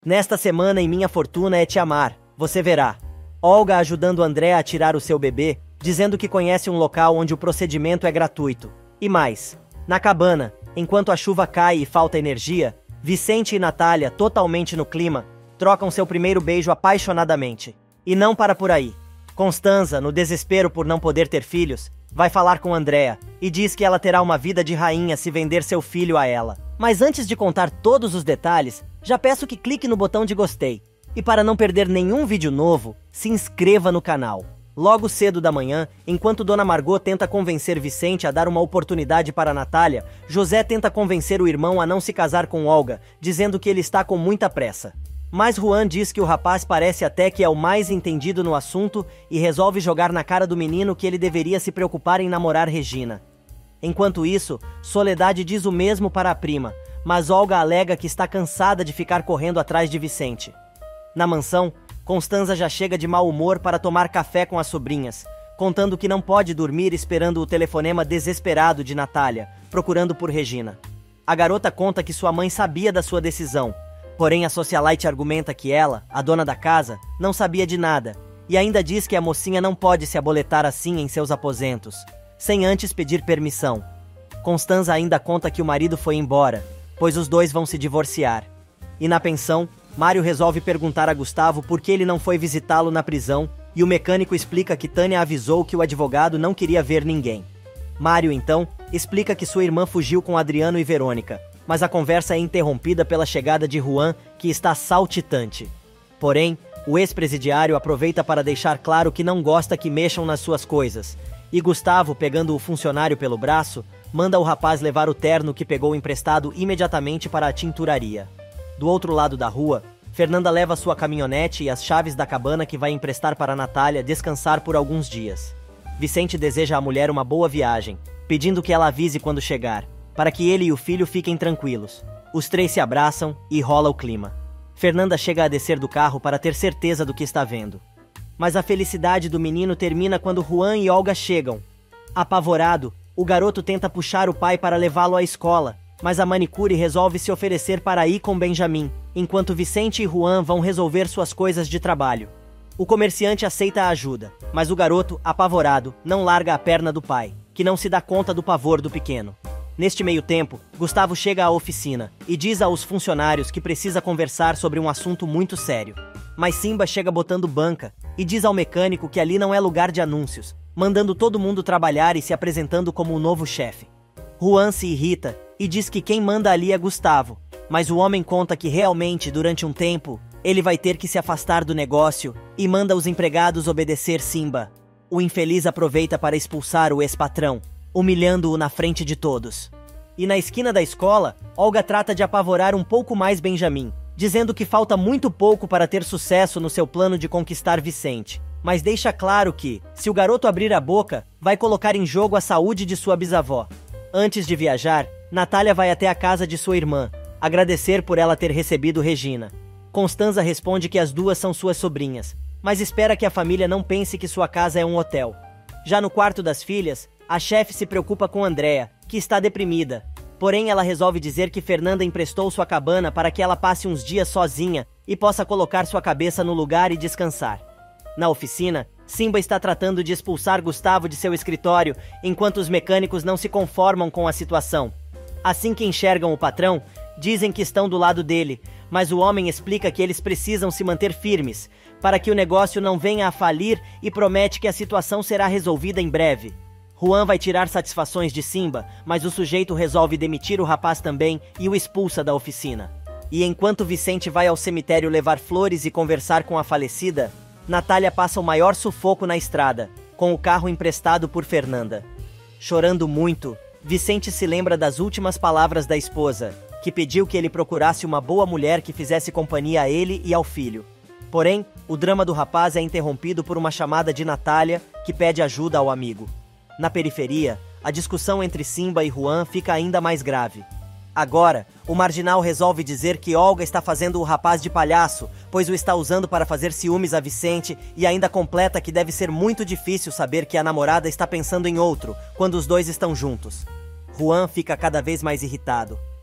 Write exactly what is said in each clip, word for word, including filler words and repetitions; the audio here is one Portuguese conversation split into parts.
Nesta semana em Minha Fortuna é Te Amar, você verá. Olga ajudando André a tirar o seu bebê, dizendo que conhece um local onde o procedimento é gratuito. E mais, na cabana, enquanto a chuva cai e falta energia, Vicente e Natália, totalmente no clima, trocam seu primeiro beijo apaixonadamente. E não para por aí. Constanza, no desespero por não poder ter filhos, vai falar com Andréa e diz que ela terá uma vida de rainha se vender seu filho a ela. Mas antes de contar todos os detalhes, já peço que clique no botão de gostei. E para não perder nenhum vídeo novo, se inscreva no canal. Logo cedo da manhã, enquanto Dona Margot tenta convencer Vicente a dar uma oportunidade para Natália, José tenta convencer o irmão a não se casar com Olga, dizendo que ele está com muita pressa. Mas Juan diz que o rapaz parece até que é o mais entendido no assunto e resolve jogar na cara do menino que ele deveria se preocupar em namorar Regina. Enquanto isso, Soledade diz o mesmo para a prima, mas Olga alega que está cansada de ficar correndo atrás de Vicente. Na mansão, Constanza já chega de mau humor para tomar café com as sobrinhas, contando que não pode dormir esperando o telefonema desesperado de Natália, procurando por Regina. A garota conta que sua mãe sabia da sua decisão, porém a socialite argumenta que ela, a dona da casa, não sabia de nada, e ainda diz que a mocinha não pode se aboletar assim em seus aposentos, sem antes pedir permissão. Constanza ainda conta que o marido foi embora, pois os dois vão se divorciar. E na pensão, Mário resolve perguntar a Gustavo por que ele não foi visitá-lo na prisão, e o mecânico explica que Tânia avisou que o advogado não queria ver ninguém. Mário, então, explica que sua irmã fugiu com Adriano e Verônica, mas a conversa é interrompida pela chegada de Juan, que está saltitante. Porém, o ex-presidiário aproveita para deixar claro que não gosta que mexam nas suas coisas, e Gustavo, pegando o funcionário pelo braço, manda o rapaz levar o terno que pegou emprestado imediatamente para a tinturaria. Do outro lado da rua, Fernanda leva sua caminhonete e as chaves da cabana que vai emprestar para Natália descansar por alguns dias. Vicente deseja à mulher uma boa viagem, pedindo que ela avise quando chegar, para que ele e o filho fiquem tranquilos. Os três se abraçam e rola o clima. Fernanda chega a descer do carro para ter certeza do que está vendo. Mas a felicidade do menino termina quando Juan e Olga chegam. Apavorado, o garoto tenta puxar o pai para levá-lo à escola, mas a manicure resolve se oferecer para ir com Benjamin, enquanto Vicente e Juan vão resolver suas coisas de trabalho. O comerciante aceita a ajuda, mas o garoto, apavorado, não larga a perna do pai, que não se dá conta do pavor do pequeno. Neste meio tempo, Gustavo chega à oficina e diz aos funcionários que precisa conversar sobre um assunto muito sério. Mas Simba chega botando banca e diz ao mecânico que ali não é lugar de anúncios, mandando todo mundo trabalhar e se apresentando como o novo chefe. Juan se irrita e diz que quem manda ali é Gustavo, mas o homem conta que realmente, durante um tempo, ele vai ter que se afastar do negócio e manda os empregados obedecer Simba. O infeliz aproveita para expulsar o ex-patrão, humilhando-o na frente de todos. E na esquina da escola, Olga trata de apavorar um pouco mais Benjamin, dizendo que falta muito pouco para ter sucesso no seu plano de conquistar Vicente, mas deixa claro que, se o garoto abrir a boca, vai colocar em jogo a saúde de sua bisavó. Antes de viajar, Natália vai até a casa de sua irmã, agradecer por ela ter recebido Regina. Constanza responde que as duas são suas sobrinhas, mas espera que a família não pense que sua casa é um hotel. Já no quarto das filhas, a chefe se preocupa com Andréa, que está deprimida. Porém, ela resolve dizer que Fernanda emprestou sua cabana para que ela passe uns dias sozinha e possa colocar sua cabeça no lugar e descansar. Na oficina, Simba está tratando de expulsar Gustavo de seu escritório, enquanto os mecânicos não se conformam com a situação. Assim que enxergam o patrão, dizem que estão do lado dele, mas o homem explica que eles precisam se manter firmes, para que o negócio não venha a falir e promete que a situação será resolvida em breve. Juan vai tirar satisfações de Simba, mas o sujeito resolve demitir o rapaz também e o expulsa da oficina. E enquanto Vicente vai ao cemitério levar flores e conversar com a falecida, Natália passa o maior sufoco na estrada, com o carro emprestado por Fernanda. Chorando muito, Vicente se lembra das últimas palavras da esposa, que pediu que ele procurasse uma boa mulher que fizesse companhia a ele e ao filho. Porém, o drama do rapaz é interrompido por uma chamada de Natália, que pede ajuda ao amigo. Na periferia, a discussão entre Simba e Juan fica ainda mais grave. Agora, o marginal resolve dizer que Olga está fazendo o rapaz de palhaço, pois o está usando para fazer ciúmes a Vicente, e ainda completa que deve ser muito difícil saber que a namorada está pensando em outro, quando os dois estão juntos. Juan fica cada vez mais irritado,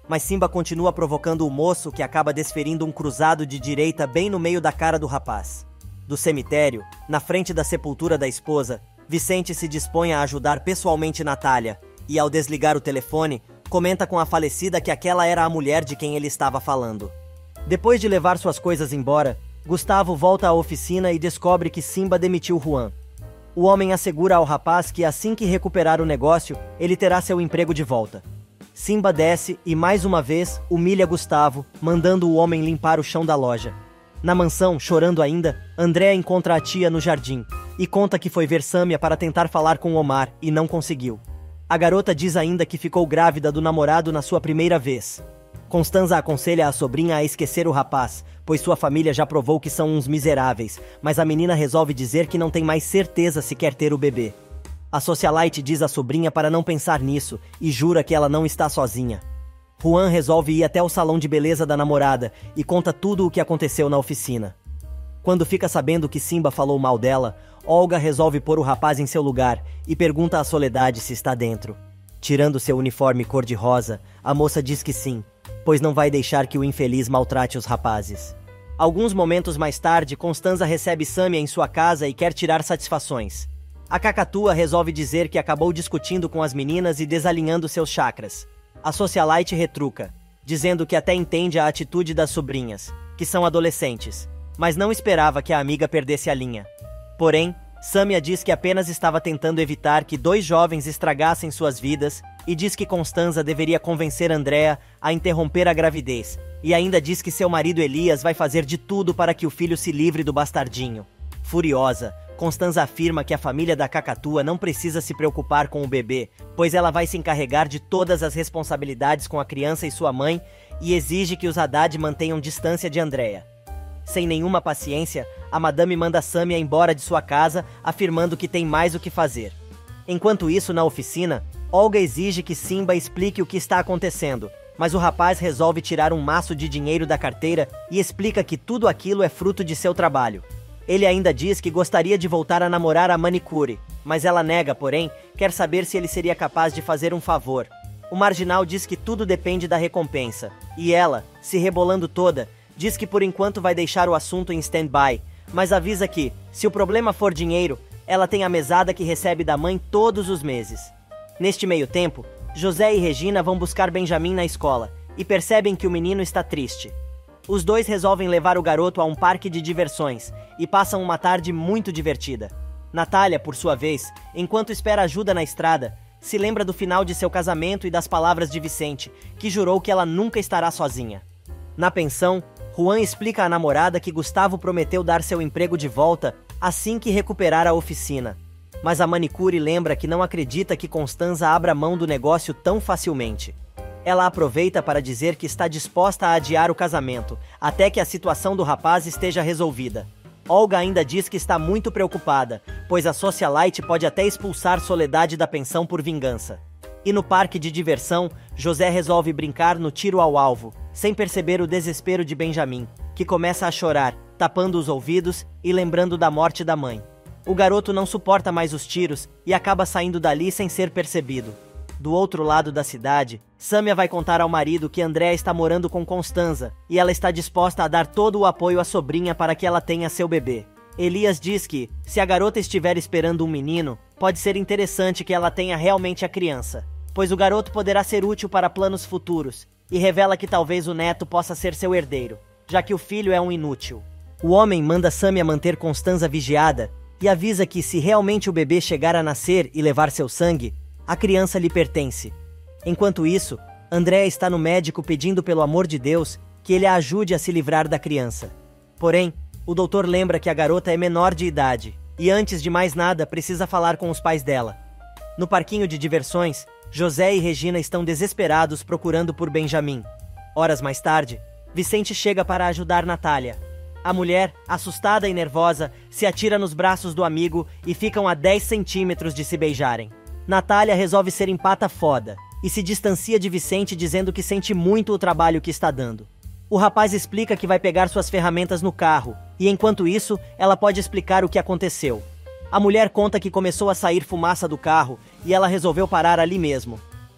mas Simba continua provocando o moço, que acaba desferindo um cruzado de direita bem no meio da cara do rapaz. Do cemitério, na frente da sepultura da esposa, Vicente se dispõe a ajudar pessoalmente Natália, e ao desligar o telefone, comenta com a falecida que aquela era a mulher de quem ele estava falando. Depois de levar suas coisas embora, Gustavo volta à oficina e descobre que Simba demitiu Juan. O homem assegura ao rapaz que assim que recuperar o negócio, ele terá seu emprego de volta. Simba desce e, mais uma vez, humilha Gustavo, mandando o homem limpar o chão da loja. Na mansão, chorando ainda, Andréa encontra a tia no jardim e conta que foi ver Sâmia para tentar falar com Omar e não conseguiu. A garota diz ainda que ficou grávida do namorado na sua primeira vez. Constanza aconselha a sobrinha a esquecer o rapaz, pois sua família já provou que são uns miseráveis, mas a menina resolve dizer que não tem mais certeza se quer ter o bebê. A socialite diz à sobrinha para não pensar nisso e jura que ela não está sozinha. Juan resolve ir até o salão de beleza da namorada e conta tudo o que aconteceu na oficina. Quando fica sabendo que Simba falou mal dela, Olga resolve pôr o rapaz em seu lugar e pergunta a Soledade se está dentro. Tirando seu uniforme cor-de-rosa, a moça diz que sim, pois não vai deixar que o infeliz maltrate os rapazes. Alguns momentos mais tarde, Constanza recebe Sâmia em sua casa e quer tirar satisfações. A cacatua resolve dizer que acabou discutindo com as meninas e desalinhando seus chakras. A socialite retruca, dizendo que até entende a atitude das sobrinhas, que são adolescentes, mas não esperava que a amiga perdesse a linha. Porém, Sâmia diz que apenas estava tentando evitar que dois jovens estragassem suas vidas e diz que Constanza deveria convencer Andréa a interromper a gravidez, e ainda diz que seu marido Elias vai fazer de tudo para que o filho se livre do bastardinho. Furiosa, Constanza afirma que a família da cacatua não precisa se preocupar com o bebê, pois ela vai se encarregar de todas as responsabilidades com a criança e sua mãe, e exige que os Haddad mantenham distância de Andréa. Sem nenhuma paciência, a madame manda Sâmia embora de sua casa, afirmando que tem mais o que fazer. Enquanto isso, na oficina, Olga exige que Simba explique o que está acontecendo, mas o rapaz resolve tirar um maço de dinheiro da carteira e explica que tudo aquilo é fruto de seu trabalho. Ele ainda diz que gostaria de voltar a namorar a manicure, mas ela nega, porém, quer saber se ele seria capaz de fazer um favor. O marginal diz que tudo depende da recompensa, e ela, se rebolando toda, diz que por enquanto vai deixar o assunto em stand-by, mas avisa que, se o problema for dinheiro, ela tem a mesada que recebe da mãe todos os meses. Neste meio tempo, José e Regina vão buscar Benjamin na escola e percebem que o menino está triste. Os dois resolvem levar o garoto a um parque de diversões e passam uma tarde muito divertida. Natália, por sua vez, enquanto espera ajuda na estrada, se lembra do final de seu casamento e das palavras de Vicente, que jurou que ela nunca estará sozinha. Na pensão, Juan explica à namorada que Gustavo prometeu dar seu emprego de volta assim que recuperar a oficina. Mas a manicure lembra que não acredita que Constanza abra mão do negócio tão facilmente. Ela aproveita para dizer que está disposta a adiar o casamento, até que a situação do rapaz esteja resolvida. Olga ainda diz que está muito preocupada, pois a socialite pode até expulsar Soledade da pensão por vingança. E no parque de diversão, José resolve brincar no tiro ao alvo, sem perceber o desespero de Benjamin, que começa a chorar, tapando os ouvidos e lembrando da morte da mãe. O garoto não suporta mais os tiros e acaba saindo dali sem ser percebido. Do outro lado da cidade, Sâmia vai contar ao marido que Andréa está morando com Constanza e ela está disposta a dar todo o apoio à sobrinha para que ela tenha seu bebê. Elias diz que, se a garota estiver esperando um menino, pode ser interessante que ela tenha realmente a criança, pois o garoto poderá ser útil para planos futuros, e revela que talvez o neto possa ser seu herdeiro, já que o filho é um inútil. O homem manda Sâmia manter Constanza vigiada e avisa que, se realmente o bebê chegar a nascer e levar seu sangue, a criança lhe pertence. Enquanto isso, Andréa está no médico pedindo pelo amor de Deus que ele a ajude a se livrar da criança. Porém, o doutor lembra que a garota é menor de idade e, antes de mais nada, precisa falar com os pais dela. No parquinho de diversões, José e Regina estão desesperados procurando por Benjamin. Horas mais tarde, Vicente chega para ajudar Natália. A mulher, assustada e nervosa, se atira nos braços do amigo e ficam a dez centímetros de se beijarem. Natália resolve ser empata foda e se distancia de Vicente dizendo que sente muito o trabalho que está dando. O rapaz explica que vai pegar suas ferramentas no carro e, enquanto isso, ela pode explicar o que aconteceu. A mulher conta que começou a sair fumaça do carro e ela resolveu parar ali mesmo.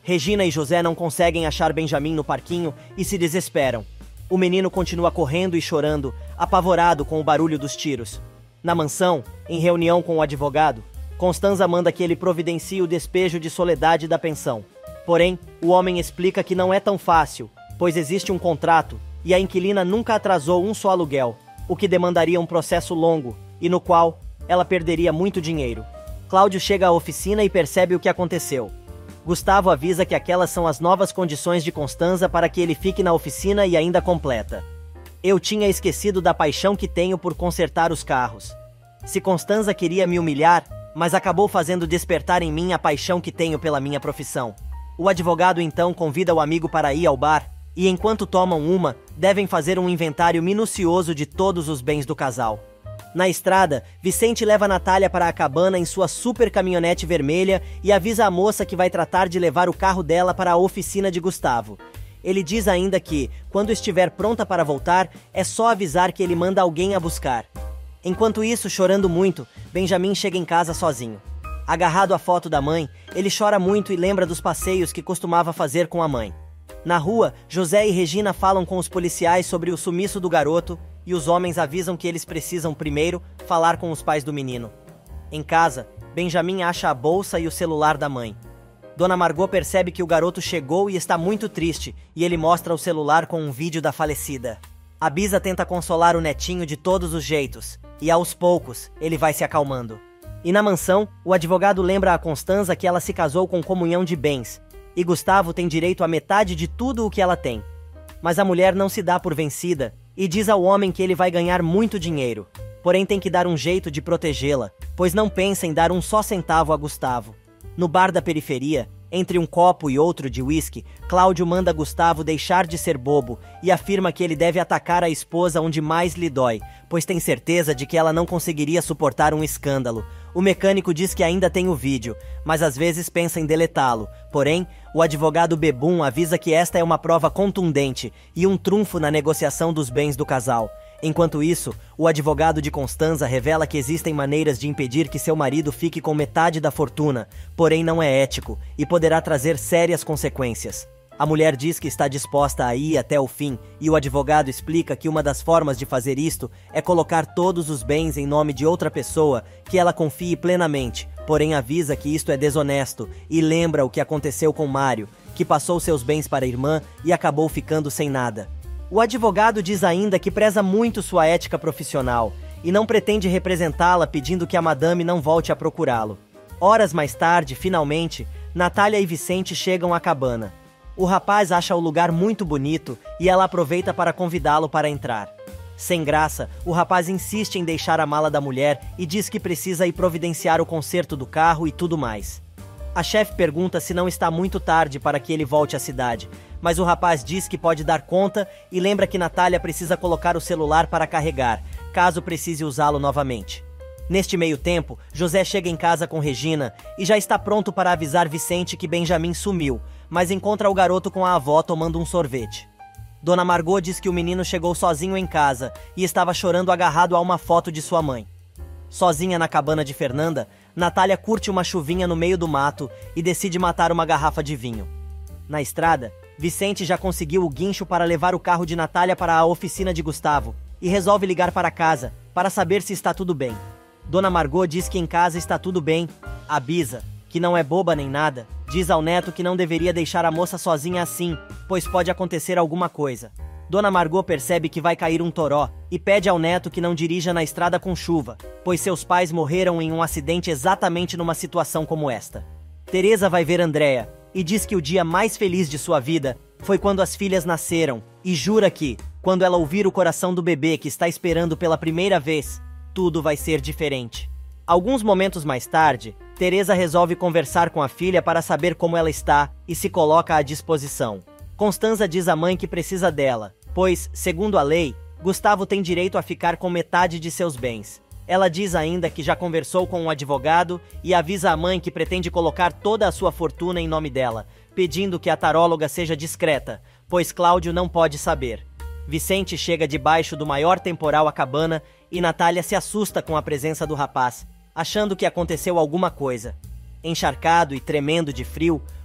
Regina e José não conseguem achar Benjamin no parquinho e se desesperam. O menino continua correndo e chorando, apavorado com o barulho dos tiros. Na mansão, em reunião com o advogado, Constanza manda que ele providencie o despejo de Soledade da pensão. Porém, o homem explica que não é tão fácil, pois existe um contrato e a inquilina nunca atrasou um só aluguel, o que demandaria um processo longo e no qual ela perderia muito dinheiro. Cláudio chega à oficina e percebe o que aconteceu. Gustavo avisa que aquelas são as novas condições de Constanza para que ele fique na oficina e ainda completa. Eu tinha esquecido da paixão que tenho por consertar os carros. Se Constanza queria me humilhar, mas acabou fazendo despertar em mim a paixão que tenho pela minha profissão. O advogado então convida o amigo para ir ao bar, e enquanto tomam uma, devem fazer um inventário minucioso de todos os bens do casal. Na estrada, Vicente leva Natália para a cabana em sua super caminhonete vermelha e avisa a moça que vai tratar de levar o carro dela para a oficina de Gustavo. Ele diz ainda que, quando estiver pronta para voltar, é só avisar que ele manda alguém a buscar. Enquanto isso, chorando muito, Benjamin chega em casa sozinho. Agarrado à foto da mãe, ele chora muito e lembra dos passeios que costumava fazer com a mãe. Na rua, José e Regina falam com os policiais sobre o sumiço do garoto e os homens avisam que eles precisam primeiro falar com os pais do menino. Em casa, Benjamin acha a bolsa e o celular da mãe. Dona Margot percebe que o garoto chegou e está muito triste, e ele mostra o celular com um vídeo da falecida. A Bisa tenta consolar o netinho de todos os jeitos, e aos poucos, ele vai se acalmando. E na mansão, o advogado lembra a Constanza que ela se casou com comunhão de bens, e Gustavo tem direito a metade de tudo o que ela tem. Mas a mulher não se dá por vencida, e diz ao homem que ele vai ganhar muito dinheiro, porém tem que dar um jeito de protegê-la, pois não pensa em dar um só centavo a Gustavo. No bar da periferia, entre um copo e outro de uísque, Cláudio manda Gustavo deixar de ser bobo e afirma que ele deve atacar a esposa onde mais lhe dói, pois tem certeza de que ela não conseguiria suportar um escândalo. O mecânico diz que ainda tem o vídeo, mas às vezes pensa em deletá-lo. Porém, o advogado Bebum avisa que esta é uma prova contundente e um trunfo na negociação dos bens do casal. Enquanto isso, o advogado de Constanza revela que existem maneiras de impedir que seu marido fique com metade da fortuna, porém não é ético e poderá trazer sérias consequências. A mulher diz que está disposta a ir até o fim e o advogado explica que uma das formas de fazer isto é colocar todos os bens em nome de outra pessoa que ela confie plenamente, porém avisa que isto é desonesto e lembra o que aconteceu com Mário, que passou seus bens para a irmã e acabou ficando sem nada. O advogado diz ainda que preza muito sua ética profissional e não pretende representá-la pedindo que a madame não volte a procurá-lo. Horas mais tarde, finalmente, Natália e Vicente chegam à cabana. O rapaz acha o lugar muito bonito e ela aproveita para convidá-lo para entrar. Sem graça, o rapaz insiste em deixar a mala da mulher e diz que precisa ir providenciar o conserto do carro e tudo mais. A chefe pergunta se não está muito tarde para que ele volte à cidade, mas o rapaz diz que pode dar conta e lembra que Natália precisa colocar o celular para carregar, caso precise usá-lo novamente. Neste meio tempo, José chega em casa com Regina e já está pronto para avisar Vicente que Benjamin sumiu, mas encontra o garoto com a avó tomando um sorvete. Dona Margot diz que o menino chegou sozinho em casa e estava chorando agarrado a uma foto de sua mãe. Sozinha na cabana de Fernanda, Natália curte uma chuvinha no meio do mato e decide matar uma garrafa de vinho. Na estrada, Vicente já conseguiu o guincho para levar o carro de Natália para a oficina de Gustavo e resolve ligar para casa para saber se está tudo bem. Dona Margot diz que em casa está tudo bem. A Bisa, que não é boba nem nada, diz ao neto que não deveria deixar a moça sozinha assim, pois pode acontecer alguma coisa. Dona Margot percebe que vai cair um toró e pede ao neto que não dirija na estrada com chuva, pois seus pais morreram em um acidente exatamente numa situação como esta. Teresa vai ver Andréa e diz que o dia mais feliz de sua vida foi quando as filhas nasceram e jura que, quando ela ouvir o coração do bebê que está esperando pela primeira vez, tudo vai ser diferente. Alguns momentos mais tarde, Teresa resolve conversar com a filha para saber como ela está e se coloca à disposição. Constanza diz à mãe que precisa dela, pois, segundo a lei, Gustavo tem direito a ficar com metade de seus bens. Ela diz ainda que já conversou com um advogado e avisa a mãe que pretende colocar toda a sua fortuna em nome dela, pedindo que a taróloga seja discreta, pois Cláudio não pode saber. Vicente chega debaixo do maior temporal à cabana e Natália se assusta com a presença do rapaz, achando que aconteceu alguma coisa. Encharcado e tremendo de frio,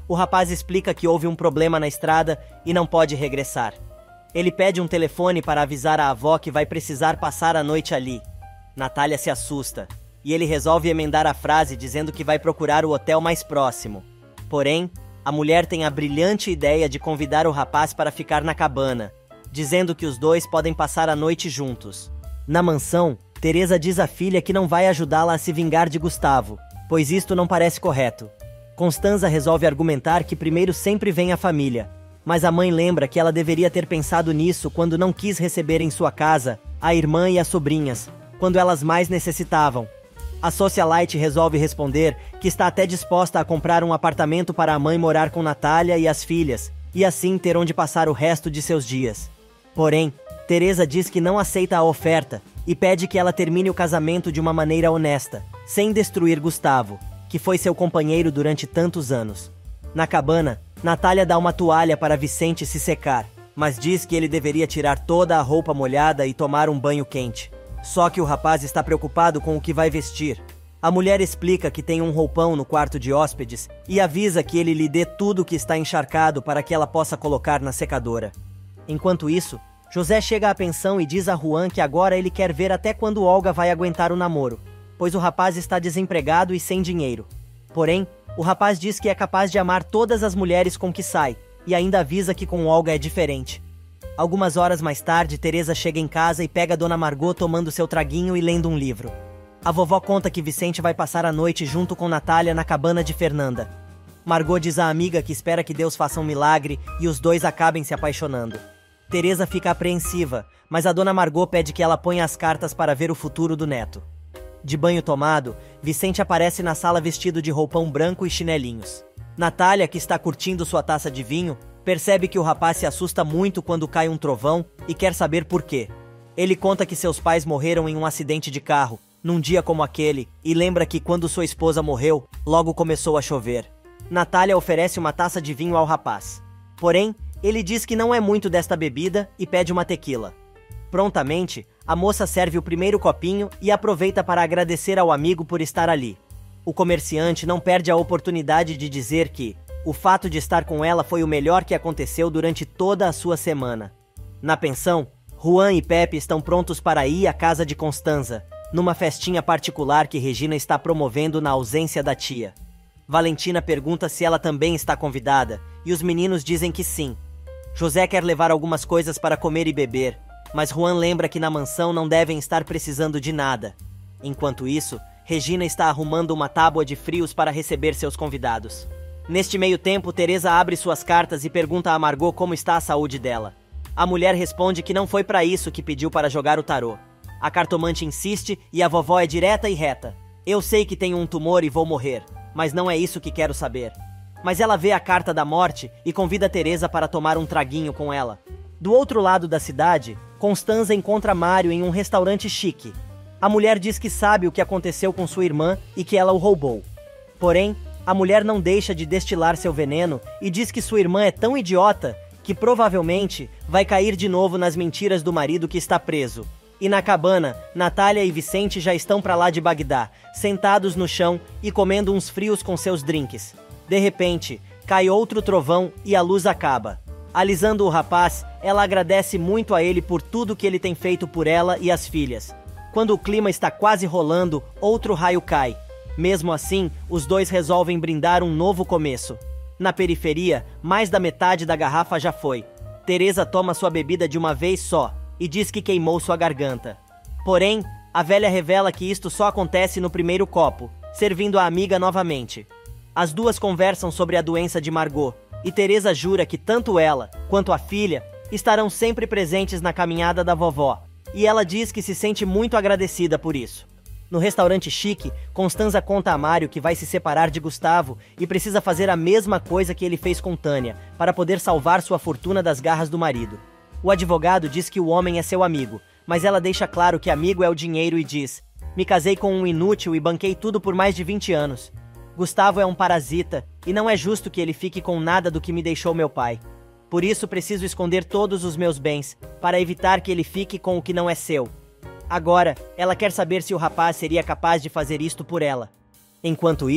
o rapaz explica que houve um problema na estrada e não pode regressar. Ele pede um telefone para avisar a avó que vai precisar passar a noite ali. Natália se assusta, e ele resolve emendar a frase dizendo que vai procurar o hotel mais próximo. Porém, a mulher tem a brilhante ideia de convidar o rapaz para ficar na cabana, dizendo que os dois podem passar a noite juntos. Na mansão, Teresa diz à filha que não vai ajudá-la a se vingar de Gustavo, pois isto não parece correto. Constanza resolve argumentar que primeiro sempre vem a família, mas a mãe lembra que ela deveria ter pensado nisso quando não quis receber em sua casa a irmã e as sobrinhas, quando elas mais necessitavam. A socialite resolve responder que está até disposta a comprar um apartamento para a mãe morar com Natália e as filhas, e assim ter onde passar o resto de seus dias. Porém, Teresa diz que não aceita a oferta e pede que ela termine o casamento de uma maneira honesta, sem destruir Gustavo, que foi seu companheiro durante tantos anos. Na cabana, Natália dá uma toalha para Vicente se secar, mas diz que ele deveria tirar toda a roupa molhada e tomar um banho quente. Só que o rapaz está preocupado com o que vai vestir. A mulher explica que tem um roupão no quarto de hóspedes e avisa que ele lhe dê tudo que está encharcado para que ela possa colocar na secadora. Enquanto isso, José chega à pensão e diz a Juan que agora ele quer ver até quando Olga vai aguentar o namoro, pois o rapaz está desempregado e sem dinheiro. Porém, o rapaz diz que é capaz de amar todas as mulheres com que sai, e ainda avisa que com Olga é diferente. Algumas horas mais tarde, Teresa chega em casa e pega a Dona Margot tomando seu traguinho e lendo um livro. A vovó conta que Vicente vai passar a noite junto com Natália na cabana de Fernanda. Margot diz à amiga que espera que Deus faça um milagre e os dois acabem se apaixonando. Teresa fica apreensiva, mas a Dona Margot pede que ela ponha as cartas para ver o futuro do neto. De banho tomado, Vicente aparece na sala vestido de roupão branco e chinelinhos. Natália, que está curtindo sua taça de vinho, percebe que o rapaz se assusta muito quando cai um trovão e quer saber por quê. Ele conta que seus pais morreram em um acidente de carro, num dia como aquele, e lembra que quando sua esposa morreu, logo começou a chover. Natália oferece uma taça de vinho ao rapaz. Porém, ele diz que não é muito desta bebida e pede uma tequila. Prontamente, a moça serve o primeiro copinho e aproveita para agradecer ao amigo por estar ali. O comerciante não perde a oportunidade de dizer que o fato de estar com ela foi o melhor que aconteceu durante toda a sua semana. Na pensão, Juan e Pepe estão prontos para ir à casa de Constanza, numa festinha particular que Regina está promovendo na ausência da tia. Valentina pergunta se ela também está convidada, e os meninos dizem que sim. José quer levar algumas coisas para comer e beber, mas Juan lembra que na mansão não devem estar precisando de nada. Enquanto isso, Regina está arrumando uma tábua de frios para receber seus convidados. Neste meio tempo, Teresa abre suas cartas e pergunta a Margot como está a saúde dela. A mulher responde que não foi para isso que pediu para jogar o tarô. A cartomante insiste e a vovó é direta e reta. Eu sei que tenho um tumor e vou morrer, mas não é isso que quero saber. Mas ela vê a carta da morte e convida Teresa para tomar um traguinho com ela. Do outro lado da cidade, Constanza encontra Mário em um restaurante chique. A mulher diz que sabe o que aconteceu com sua irmã e que ela o roubou. Porém, a mulher não deixa de destilar seu veneno e diz que sua irmã é tão idiota que provavelmente vai cair de novo nas mentiras do marido que está preso. E na cabana, Natália e Vicente já estão para lá de Bagdá, sentados no chão e comendo uns frios com seus drinks. De repente, cai outro trovão e a luz acaba. Alisando o rapaz, ela agradece muito a ele por tudo que ele tem feito por ela e as filhas. Quando o clima está quase rolando, outro raio cai. Mesmo assim, os dois resolvem brindar um novo começo. Na periferia, mais da metade da garrafa já foi. Teresa toma sua bebida de uma vez só e diz que queimou sua garganta. Porém, a velha revela que isto só acontece no primeiro copo, servindo a amiga novamente. As duas conversam sobre a doença de Margot, e Teresa jura que tanto ela quanto a filha estarão sempre presentes na caminhada da vovó, e ela diz que se sente muito agradecida por isso. No restaurante chique, Constanza conta a Mário que vai se separar de Gustavo e precisa fazer a mesma coisa que ele fez com Tânia, para poder salvar sua fortuna das garras do marido. O advogado diz que o homem é seu amigo, mas ela deixa claro que amigo é o dinheiro e diz: "Me casei com um inútil e banquei tudo por mais de vinte anos. Gustavo é um parasita e não é justo que ele fique com nada do que me deixou meu pai. Por isso preciso esconder todos os meus bens, para evitar que ele fique com o que não é seu." Agora, ela quer saber se o rapaz seria capaz de fazer isto por ela. Enquanto isso,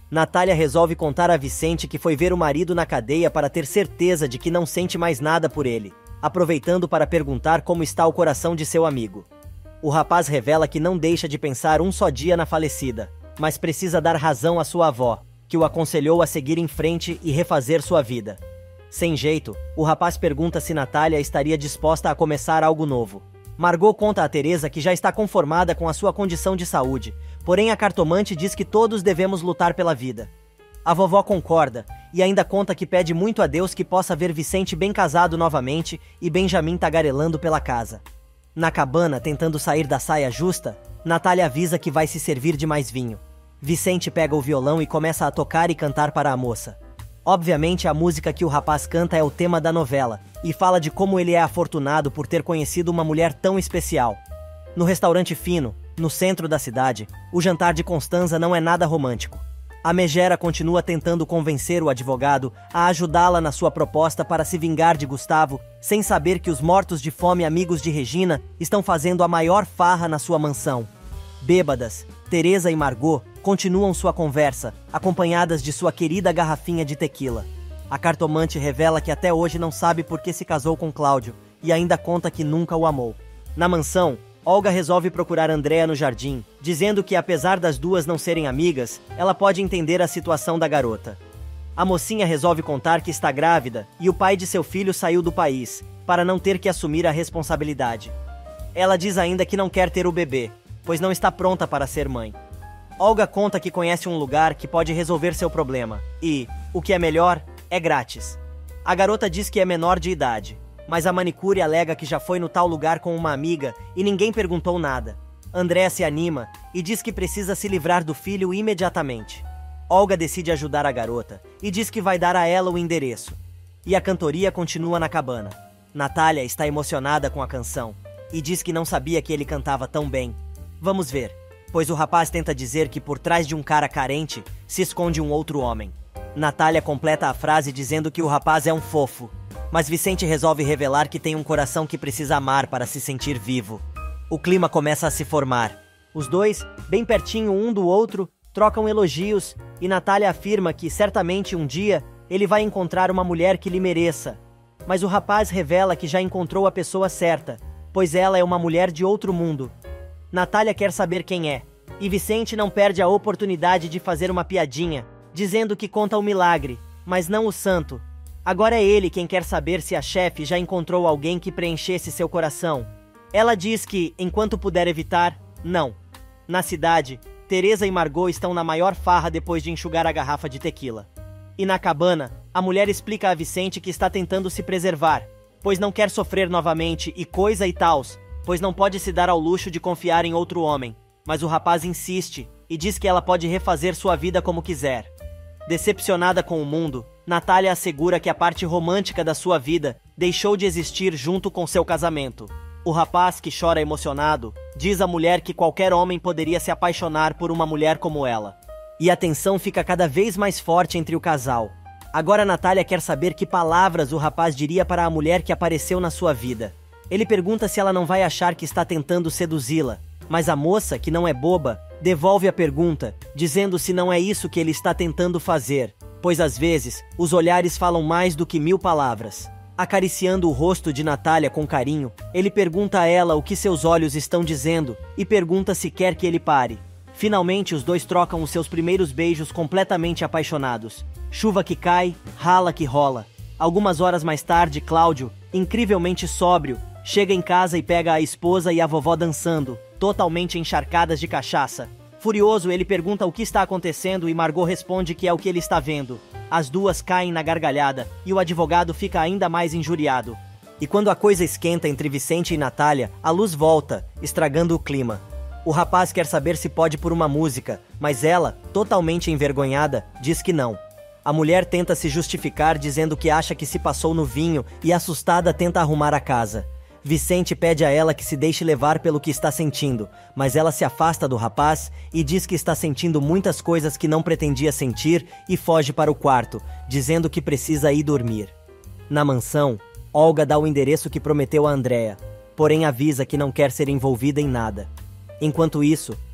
Natália resolve contar a Vicente que foi ver o marido na cadeia para ter certeza de que não sente mais nada por ele, aproveitando para perguntar como está o coração de seu amigo. O rapaz revela que não deixa de pensar um só dia na falecida, mas precisa dar razão à sua avó, que o aconselhou a seguir em frente e refazer sua vida. Sem jeito, o rapaz pergunta se Natália estaria disposta a começar algo novo. Margot conta a Teresa que já está conformada com a sua condição de saúde, porém a cartomante diz que todos devemos lutar pela vida. A vovó concorda e ainda conta que pede muito a Deus que possa ver Vicente bem casado novamente e Benjamin tagarelando pela casa. Na cabana, tentando sair da saia justa, Natália avisa que vai se servir de mais vinho. Vicente pega o violão e começa a tocar e cantar para a moça. Obviamente, a música que o rapaz canta é o tema da novela, e fala de como ele é afortunado por ter conhecido uma mulher tão especial. No restaurante fino, no centro da cidade, o jantar de Constanza não é nada romântico. A megera continua tentando convencer o advogado a ajudá-la na sua proposta para se vingar de Gustavo, sem saber que os mortos de fome amigos de Regina estão fazendo a maior farra na sua mansão. Bêbadas, Teresa e Margot continuam sua conversa, acompanhadas de sua querida garrafinha de tequila. A cartomante revela que até hoje não sabe por que se casou com Cláudio e ainda conta que nunca o amou. Na mansão, Olga resolve procurar Andréa no jardim, dizendo que apesar das duas não serem amigas, ela pode entender a situação da garota. A mocinha resolve contar que está grávida e o pai de seu filho saiu do país, para não ter que assumir a responsabilidade. Ela diz ainda que não quer ter o bebê, pois não está pronta para ser mãe. Olga conta que conhece um lugar que pode resolver seu problema e, o que é melhor, é grátis. A garota diz que é menor de idade, mas a manicure alega que já foi no tal lugar com uma amiga e ninguém perguntou nada. Andréa se anima e diz que precisa se livrar do filho imediatamente. Olga decide ajudar a garota e diz que vai dar a ela o endereço. E a cantoria continua na cabana. Natália está emocionada com a canção e diz que não sabia que ele cantava tão bem. Vamos ver, pois o rapaz tenta dizer que por trás de um cara carente se esconde um outro homem. Natália completa a frase dizendo que o rapaz é um fofo, mas Vicente resolve revelar que tem um coração que precisa amar para se sentir vivo. O clima começa a se formar. Os dois, bem pertinho um do outro, trocam elogios e Natália afirma que certamente um dia ele vai encontrar uma mulher que lhe mereça. Mas o rapaz revela que já encontrou a pessoa certa, pois ela é uma mulher de outro mundo. Natália quer saber quem é, e Vicente não perde a oportunidade de fazer uma piadinha, dizendo que conta o milagre, mas não o santo. Agora é ele quem quer saber se a chefe já encontrou alguém que preenchesse seu coração. Ela diz que, enquanto puder evitar, não. Na cidade, Teresa e Margot estão na maior farra depois de enxugar a garrafa de tequila. E na cabana, a mulher explica a Vicente que está tentando se preservar, pois não quer sofrer novamente e coisa e tals, pois não pode se dar ao luxo de confiar em outro homem. Mas o rapaz insiste e diz que ela pode refazer sua vida como quiser. Decepcionada com o mundo, Natália assegura que a parte romântica da sua vida deixou de existir junto com seu casamento. O rapaz, que chora emocionado, diz à mulher que qualquer homem poderia se apaixonar por uma mulher como ela. E a tensão fica cada vez mais forte entre o casal. Agora Natália quer saber que palavras o rapaz diria para a mulher que apareceu na sua vida. Ele pergunta se ela não vai achar que está tentando seduzi-la, mas a moça, que não é boba, devolve a pergunta, dizendo se não é isso que ele está tentando fazer, pois às vezes os olhares falam mais do que mil palavras. Acariciando o rosto de Natália com carinho, ele pergunta a ela o que seus olhos estão dizendo e pergunta se quer que ele pare. Finalmente os dois trocam os seus primeiros beijos completamente apaixonados. Chuva que cai, rala que rola. Algumas horas mais tarde, Cláudio, incrivelmente sóbrio, chega em casa e pega a esposa e a vovó dançando, totalmente encharcadas de cachaça. Furioso, ele pergunta o que está acontecendo e Margot responde que é o que ele está vendo. As duas caem na gargalhada e o advogado fica ainda mais injuriado. E quando a coisa esquenta entre Vicente e Natália, a luz volta, estragando o clima. O rapaz quer saber se pode por uma música, mas ela, totalmente envergonhada, diz que não. A mulher tenta se justificar dizendo que acha que se passou no vinho e assustada tenta arrumar a casa. Vicente pede a ela que se deixe levar pelo que está sentindo, mas ela se afasta do rapaz e diz que está sentindo muitas coisas que não pretendia sentir e foge para o quarto, dizendo que precisa ir dormir. Na mansão, Olga dá o endereço que prometeu a Andréa, porém avisa que não quer ser envolvida em nada. Enquanto isso,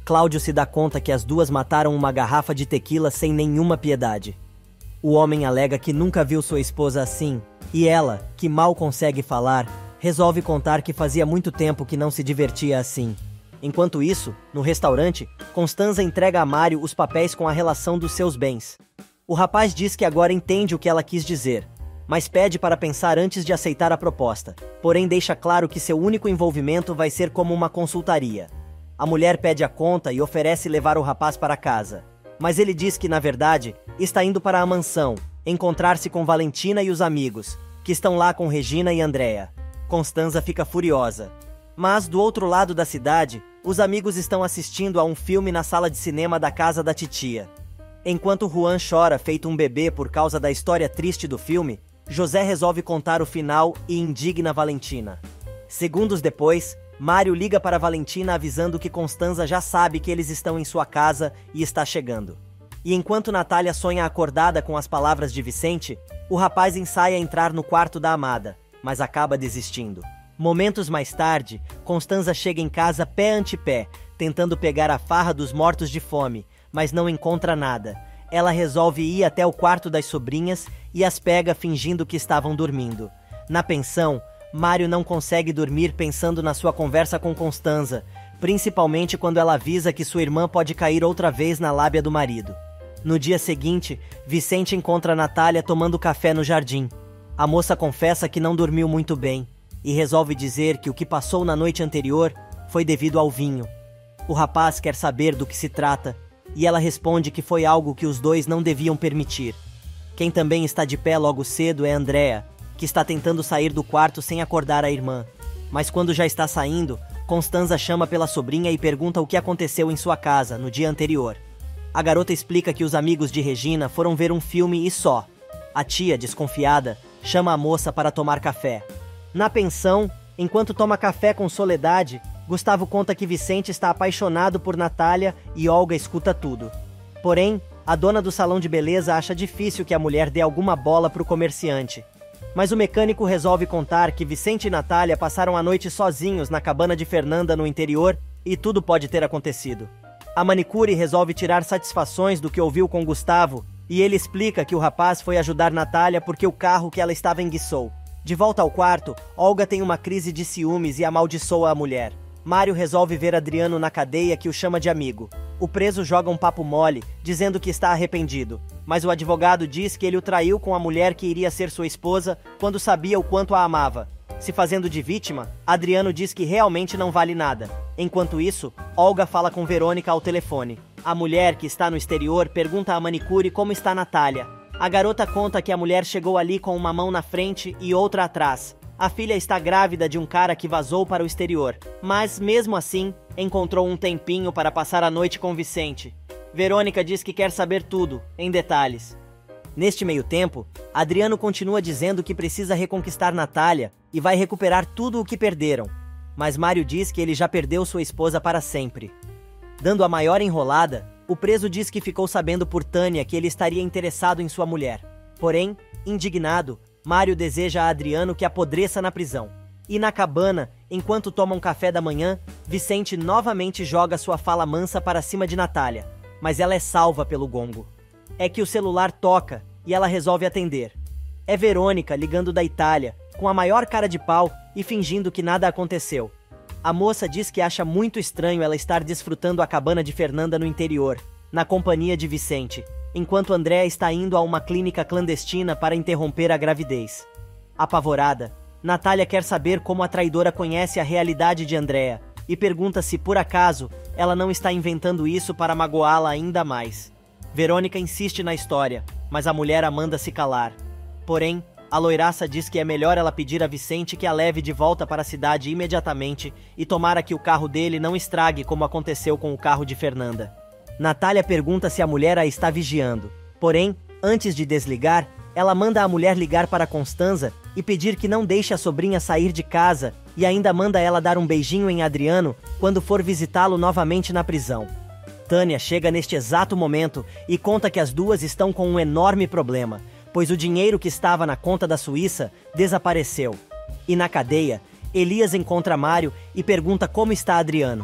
Cláudio se dá conta que as duas mataram uma garrafa de tequila sem nenhuma piedade. O homem alega que nunca viu sua esposa assim, e ela, que mal consegue falar, resolve contar que fazia muito tempo que não se divertia assim. Enquanto isso, no restaurante, Constanza entrega a Mário os papéis com a relação dos seus bens. O rapaz diz que agora entende o que ela quis dizer, mas pede para pensar antes de aceitar a proposta, porém deixa claro que seu único envolvimento vai ser como uma consultaria. A mulher pede a conta e oferece levar o rapaz para casa, mas ele diz que, na verdade, está indo para a mansão, encontrar-se com Valentina e os amigos, que estão lá com Regina e Andréa. Constanza fica furiosa. Mas, do outro lado da cidade, os amigos estão assistindo a um filme na sala de cinema da casa da titia. Enquanto Juan chora feito um bebê por causa da história triste do filme, José resolve contar o final e indigna Valentina. Segundos depois, Mário liga para Valentina avisando que Constanza já sabe que eles estão em sua casa e está chegando. E enquanto Natália sonha acordada com as palavras de Vicente, o rapaz ensaia entrar no quarto da amada, mas acaba desistindo. Momentos mais tarde, Constanza chega em casa pé ante pé, tentando pegar a farra dos mortos de fome, mas não encontra nada. Ela resolve ir até o quarto das sobrinhas e as pega fingindo que estavam dormindo. Na pensão, Mário não consegue dormir pensando na sua conversa com Constanza, principalmente quando ela avisa que sua irmã pode cair outra vez na lábia do marido. No dia seguinte, Vicente encontra Natália tomando café no jardim. A moça confessa que não dormiu muito bem e resolve dizer que o que passou na noite anterior foi devido ao vinho. O rapaz quer saber do que se trata e ela responde que foi algo que os dois não deviam permitir. Quem também está de pé logo cedo é Andréa, que está tentando sair do quarto sem acordar a irmã. Mas quando já está saindo, Constanza chama pela sobrinha e pergunta o que aconteceu em sua casa no dia anterior. A garota explica que os amigos de Regina foram ver um filme e só. A tia, desconfiada, chama a moça para tomar café. Na pensão, enquanto toma café com Soledade, Gustavo conta que Vicente está apaixonado por Natália e Olga escuta tudo. Porém, a dona do salão de beleza acha difícil que a mulher dê alguma bola para o comerciante. Mas o mecânico resolve contar que Vicente e Natália passaram a noite sozinhos na cabana de Fernanda no interior e tudo pode ter acontecido. A manicure resolve tirar satisfações do que ouviu com Gustavo e ele explica que o rapaz foi ajudar Natália porque o carro que ela estava enguiçou. De volta ao quarto, Olga tem uma crise de ciúmes e amaldiçoa a mulher. Mário resolve ver Adriano na cadeia, que o chama de amigo. O preso joga um papo mole, dizendo que está arrependido, mas o advogado diz que ele o traiu com a mulher que iria ser sua esposa quando sabia o quanto a amava. Se fazendo de vítima, Adriano diz que realmente não vale nada. Enquanto isso, Olga fala com Verônica ao telefone. A mulher, que está no exterior, pergunta à manicure como está Natália. A garota conta que a mulher chegou ali com uma mão na frente e outra atrás. A filha está grávida de um cara que vazou para o exterior, mas, mesmo assim, encontrou um tempinho para passar a noite com Vicente. Verônica diz que quer saber tudo, em detalhes. Neste meio tempo, Adriano continua dizendo que precisa reconquistar Natália e vai recuperar tudo o que perderam. Mas Mário diz que ele já perdeu sua esposa para sempre. Dando a maior enrolada, o preso diz que ficou sabendo por Tânia que ele estaria interessado em sua mulher. Porém, indignado, Mário deseja a Adriano que apodreça na prisão. E na cabana, enquanto tomam café da manhã, Vicente novamente joga sua fala mansa para cima de Natália, mas ela é salva pelo gongo. É que o celular toca e ela resolve atender. É Verônica ligando da Itália, com a maior cara de pau e fingindo que nada aconteceu. A moça diz que acha muito estranho ela estar desfrutando a cabana de Fernanda no interior, na companhia de Vicente, enquanto Andréa está indo a uma clínica clandestina para interromper a gravidez. Apavorada, Natália quer saber como a traidora conhece a realidade de Andréa e pergunta se, por acaso, ela não está inventando isso para magoá-la ainda mais. Verônica insiste na história, mas a mulher a manda se calar. Porém, a loiraça diz que é melhor ela pedir a Vicente que a leve de volta para a cidade imediatamente e tomara que o carro dele não estrague como aconteceu com o carro de Fernanda. Natália pergunta se a mulher a está vigiando. Porém, antes de desligar, ela manda a mulher ligar para Constanza e pedir que não deixe a sobrinha sair de casa e ainda manda ela dar um beijinho em Adriano quando for visitá-lo novamente na prisão. Tânia chega neste exato momento e conta que as duas estão com um enorme problema, pois o dinheiro que estava na conta da Suíça desapareceu. E na cadeia, Elias encontra Mário e pergunta como está Adriano.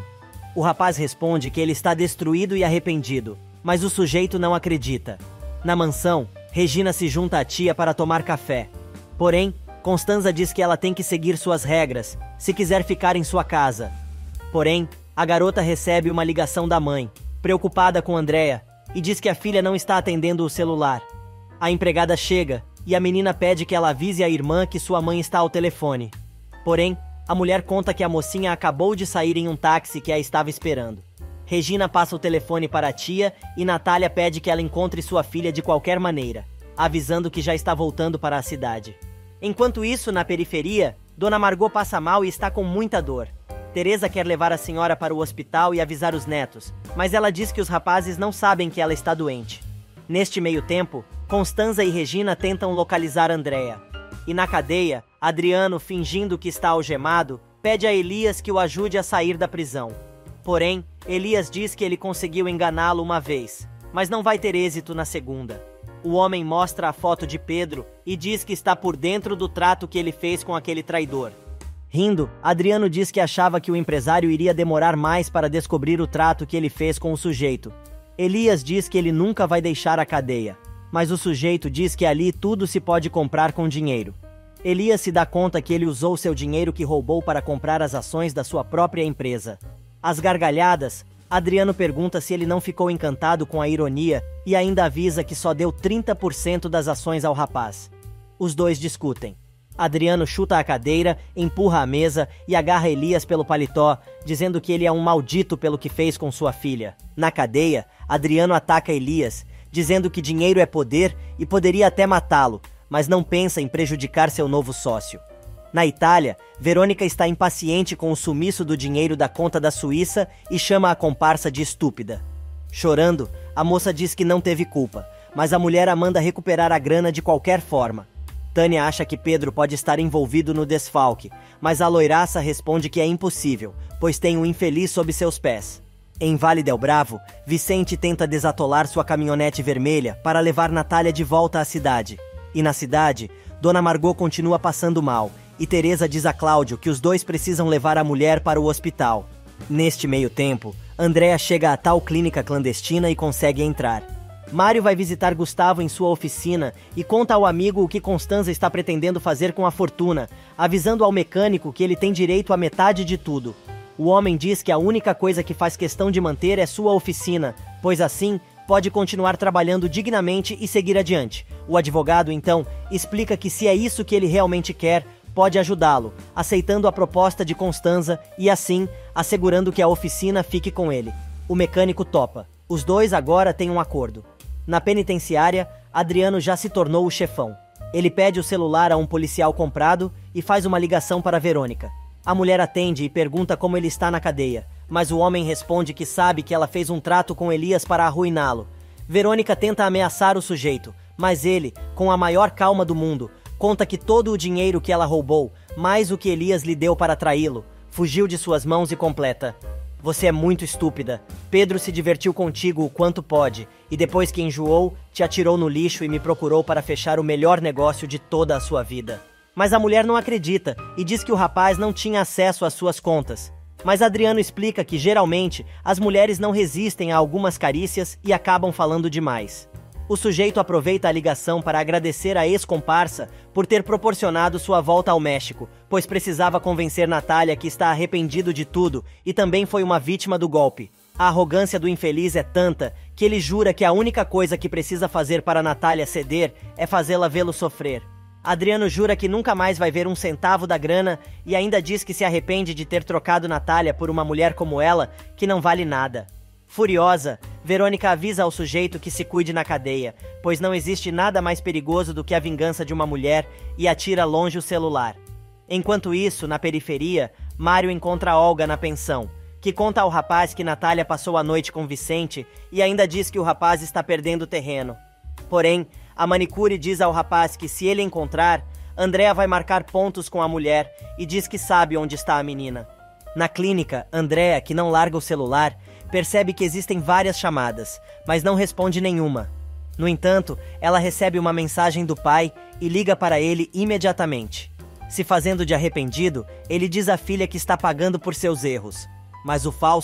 O rapaz responde que ele está destruído e arrependido, mas o sujeito não acredita. Na mansão, Regina se junta à tia para tomar café. Porém, Constanza diz que ela tem que seguir suas regras, se quiser ficar em sua casa. Porém, a garota recebe uma ligação da mãe, preocupada com Andrea, e diz que a filha não está atendendo o celular. A empregada chega, e a menina pede que ela avise a irmã que sua mãe está ao telefone. Porém, a mulher conta que a mocinha acabou de sair em um táxi que a estava esperando. Regina passa o telefone para a tia e Natália pede que ela encontre sua filha de qualquer maneira, avisando que já está voltando para a cidade. Enquanto isso, na periferia, Dona Margot passa mal e está com muita dor. Teresa quer levar a senhora para o hospital e avisar os netos, mas ela diz que os rapazes não sabem que ela está doente. Neste meio tempo, Constanza e Regina tentam localizar Andrea. E na cadeia, Adriano, fingindo que está algemado, pede a Elias que o ajude a sair da prisão. Porém, Elias diz que ele conseguiu enganá-lo uma vez, mas não vai ter êxito na segunda. O homem mostra a foto de Pedro e diz que está por dentro do trato que ele fez com aquele traidor. Rindo, Adriano diz que achava que o empresário iria demorar mais para descobrir o trato que ele fez com o sujeito. Elias diz que ele nunca vai deixar a cadeia, mas o sujeito diz que ali tudo se pode comprar com dinheiro. Elias se dá conta que ele usou seu dinheiro que roubou para comprar as ações da sua própria empresa. Às gargalhadas, Adriano pergunta se ele não ficou encantado com a ironia e ainda avisa que só deu trinta por cento das ações ao rapaz. Os dois discutem. Adriano chuta a cadeira, empurra a mesa e agarra Elias pelo paletó, dizendo que ele é um maldito pelo que fez com sua filha. Na cadeia, Adriano ataca Elias, dizendo que dinheiro é poder e poderia até matá-lo, mas não pensa em prejudicar seu novo sócio. Na Itália, Verônica está impaciente com o sumiço do dinheiro da conta da Suíça e chama a comparsa de estúpida. Chorando, a moça diz que não teve culpa, mas a mulher a manda recuperar a grana de qualquer forma. Tânia acha que Pedro pode estar envolvido no desfalque, mas a loiraça responde que é impossível, pois tem um infeliz sob seus pés. Em Vale del Bravo, Vicente tenta desatolar sua caminhonete vermelha para levar Natália de volta à cidade. E na cidade, Dona Margot continua passando mal, e Teresa diz a Cláudio que os dois precisam levar a mulher para o hospital. Neste meio tempo, Andrea chega a tal clínica clandestina e consegue entrar. Mário vai visitar Gustavo em sua oficina e conta ao amigo o que Constanza está pretendendo fazer com a fortuna, avisando ao mecânico que ele tem direito a metade de tudo. O homem diz que a única coisa que faz questão de manter é sua oficina, pois assim pode continuar trabalhando dignamente e seguir adiante. O advogado, então, explica que se é isso que ele realmente quer, pode ajudá-lo, aceitando a proposta de Constanza e assim, assegurando que a oficina fique com ele. O mecânico topa. Os dois agora têm um acordo. Na penitenciária, Adriano já se tornou o chefão. Ele pede o celular a um policial comprado e faz uma ligação para Verônica. A mulher atende e pergunta como ele está na cadeia, mas o homem responde que sabe que ela fez um trato com Elias para arruiná-lo. Verônica tenta ameaçar o sujeito, mas ele, com a maior calma do mundo, conta que todo o dinheiro que ela roubou, mais o que Elias lhe deu para traí-lo, fugiu de suas mãos e completa: "Você é muito estúpida. Pedro se divertiu contigo o quanto pode, e depois que enjoou, te atirou no lixo e me procurou para fechar o melhor negócio de toda a sua vida." Mas a mulher não acredita e diz que o rapaz não tinha acesso às suas contas. Mas Adriano explica que, geralmente, as mulheres não resistem a algumas carícias e acabam falando demais. O sujeito aproveita a ligação para agradecer a ex-comparsa por ter proporcionado sua volta ao México, pois precisava convencer Natália que está arrependido de tudo e também foi uma vítima do golpe. A arrogância do infeliz é tanta que ele jura que a única coisa que precisa fazer para Natália ceder é fazê-la vê-lo sofrer. Adriano jura que nunca mais vai ver um centavo da grana e ainda diz que se arrepende de ter trocado Natália por uma mulher como ela, que não vale nada. Furiosa, Verônica avisa ao sujeito que se cuide na cadeia, pois não existe nada mais perigoso do que a vingança de uma mulher, e atira longe o celular. Enquanto isso, na periferia, Mário encontra Olga na pensão, que conta ao rapaz que Natália passou a noite com Vicente e ainda diz que o rapaz está perdendo terreno. Porém, a manicure diz ao rapaz que se ele encontrar, Andrea vai marcar pontos com a mulher e diz que sabe onde está a menina. Na clínica, Andrea, que não larga o celular, percebe que existem várias chamadas, mas não responde nenhuma. No entanto, ela recebe uma mensagem do pai e liga para ele imediatamente. Se fazendo de arrependido, ele diz à filha que está pagando por seus erros. Mas o falso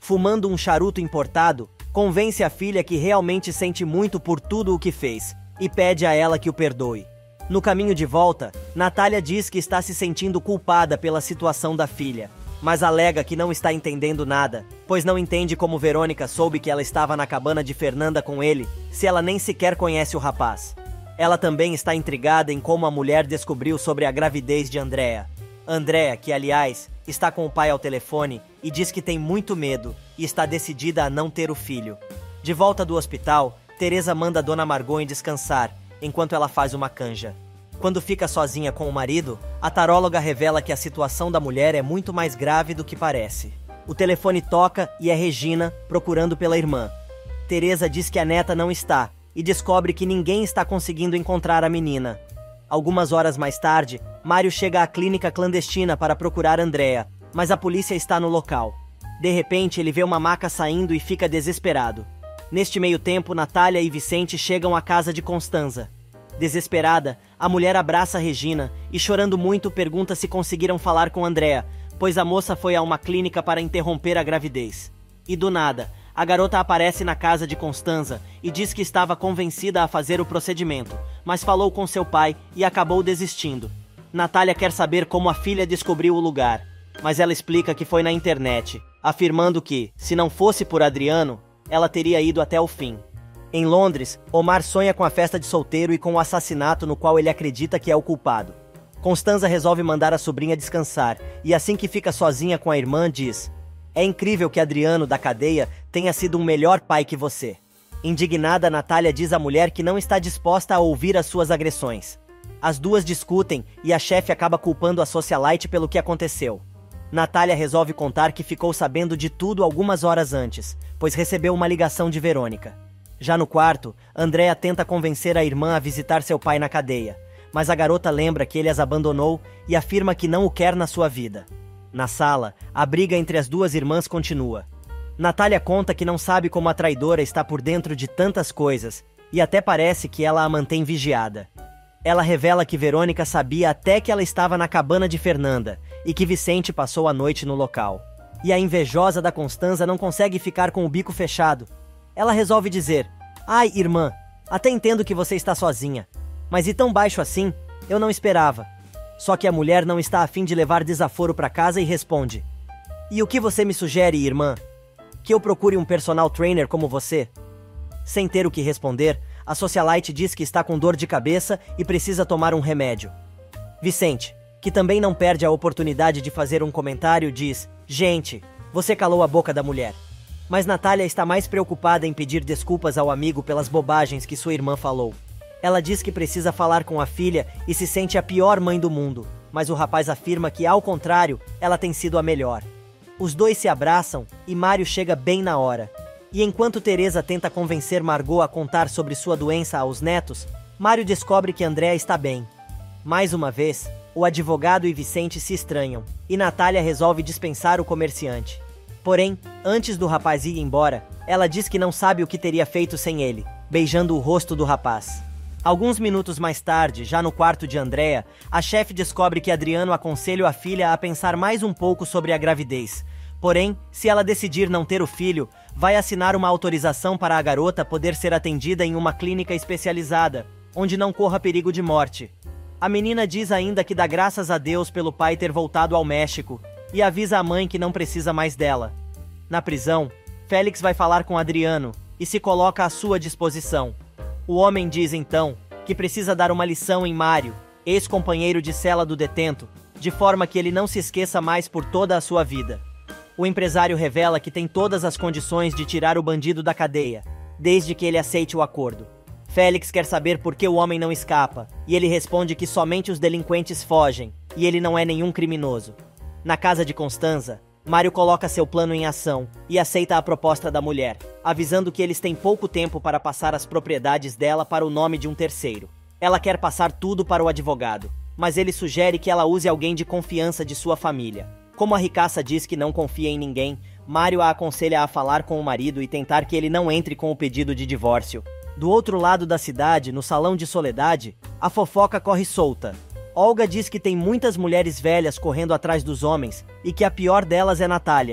fumando um charuto importado, convence a filha que realmente sente muito por tudo o que fez e pede a ela que o perdoe. No caminho de volta, Natália diz que está se sentindo culpada pela situação da filha, mas alega que não está entendendo nada, pois não entende como Verônica soube que ela estava na cabana de Fernanda com ele, se ela nem sequer conhece o rapaz. Ela também está intrigada em como a mulher descobriu sobre a gravidez de Andréa. Andréa, que aliás, está com o pai ao telefone e diz que tem muito medo e está decidida a não ter o filho. De volta do hospital, Teresa manda Dona Margot descansar, enquanto ela faz uma canja. Quando fica sozinha com o marido, a taróloga revela que a situação da mulher é muito mais grave do que parece. O telefone toca e é Regina, procurando pela irmã. Teresa diz que a neta não está e descobre que ninguém está conseguindo encontrar a menina. Algumas horas mais tarde, Mário chega à clínica clandestina para procurar Andréa, mas a polícia está no local. De repente, ele vê uma maca saindo e fica desesperado. Neste meio tempo, Natália e Vicente chegam à casa de Constanza. Desesperada, a mulher abraça Regina e, chorando muito, pergunta se conseguiram falar com Andréa, pois a moça foi a uma clínica para interromper a gravidez. E do nada, a garota aparece na casa de Constanza e diz que estava convencida a fazer o procedimento, mas falou com seu pai e acabou desistindo. Natália quer saber como a filha descobriu o lugar, mas ela explica que foi na internet, afirmando que, se não fosse por Adriano, ela teria ido até o fim. Em Londres, Omar sonha com a festa de solteiro e com o assassinato no qual ele acredita que é o culpado. Constanza resolve mandar a sobrinha descansar e, assim que fica sozinha com a irmã, diz: "É incrível que Adriano, da cadeia, tenha sido um melhor pai que você." Indignada, Natália diz à mulher que não está disposta a ouvir as suas agressões. As duas discutem e a chefe acaba culpando a socialite pelo que aconteceu. Natália resolve contar que ficou sabendo de tudo algumas horas antes, pois recebeu uma ligação de Verônica. Já no quarto, Andréa tenta convencer a irmã a visitar seu pai na cadeia, mas a garota lembra que ele as abandonou e afirma que não o quer na sua vida. Na sala, a briga entre as duas irmãs continua. Natália conta que não sabe como a traidora está por dentro de tantas coisas e até parece que ela a mantém vigiada. Ela revela que Verônica sabia até que ela estava na cabana de Fernanda e que Vicente passou a noite no local. E a invejosa da Constanza não consegue ficar com o bico fechado. Ela resolve dizer: "Ai, irmã, até entendo que você está sozinha, mas ir tão baixo assim, eu não esperava." Só que a mulher não está a fim de levar desaforo para casa e responde: "E o que você me sugere, irmã? Que eu procure um personal trainer como você?" Sem ter o que responder, a socialite diz que está com dor de cabeça e precisa tomar um remédio. Vicente, que também não perde a oportunidade de fazer um comentário, diz: "Gente, você calou a boca da mulher." Mas Natália está mais preocupada em pedir desculpas ao amigo pelas bobagens que sua irmã falou. Ela diz que precisa falar com a filha e se sente a pior mãe do mundo, mas o rapaz afirma que, ao contrário, ela tem sido a melhor. Os dois se abraçam e Mário chega bem na hora. E enquanto Teresa tenta convencer Margot a contar sobre sua doença aos netos, Mário descobre que Andréa está bem. Mais uma vez, o advogado e Vicente se estranham, e Natália resolve dispensar o comerciante. Porém, antes do rapaz ir embora, ela diz que não sabe o que teria feito sem ele, beijando o rosto do rapaz. Alguns minutos mais tarde, já no quarto de Andréa, a chefe descobre que Adriano aconselha a filha a pensar mais um pouco sobre a gravidez. Porém, se ela decidir não ter o filho, vai assinar uma autorização para a garota poder ser atendida em uma clínica especializada, onde não corra perigo de morte. A menina diz ainda que dá graças a Deus pelo pai ter voltado ao México e avisa a mãe que não precisa mais dela. Na prisão, Félix vai falar com Adriano e se coloca à sua disposição. O homem diz então que precisa dar uma lição em Mário, ex-companheiro de cela do detento, de forma que ele não se esqueça mais por toda a sua vida. O empresário revela que tem todas as condições de tirar o bandido da cadeia, desde que ele aceite o acordo. Félix quer saber por que o homem não escapa, e ele responde que somente os delinquentes fogem, e ele não é nenhum criminoso. Na casa de Constanza, Mário coloca seu plano em ação e aceita a proposta da mulher, avisando que eles têm pouco tempo para passar as propriedades dela para o nome de um terceiro. Ela quer passar tudo para o advogado, mas ele sugere que ela use alguém de confiança de sua família. Como a ricaça diz que não confia em ninguém, Mário a aconselha a falar com o marido e tentar que ele não entre com o pedido de divórcio. Do outro lado da cidade, no salão de Soledade, a fofoca corre solta. Olga diz que tem muitas mulheres velhas correndo atrás dos homens e que a pior delas é Natália.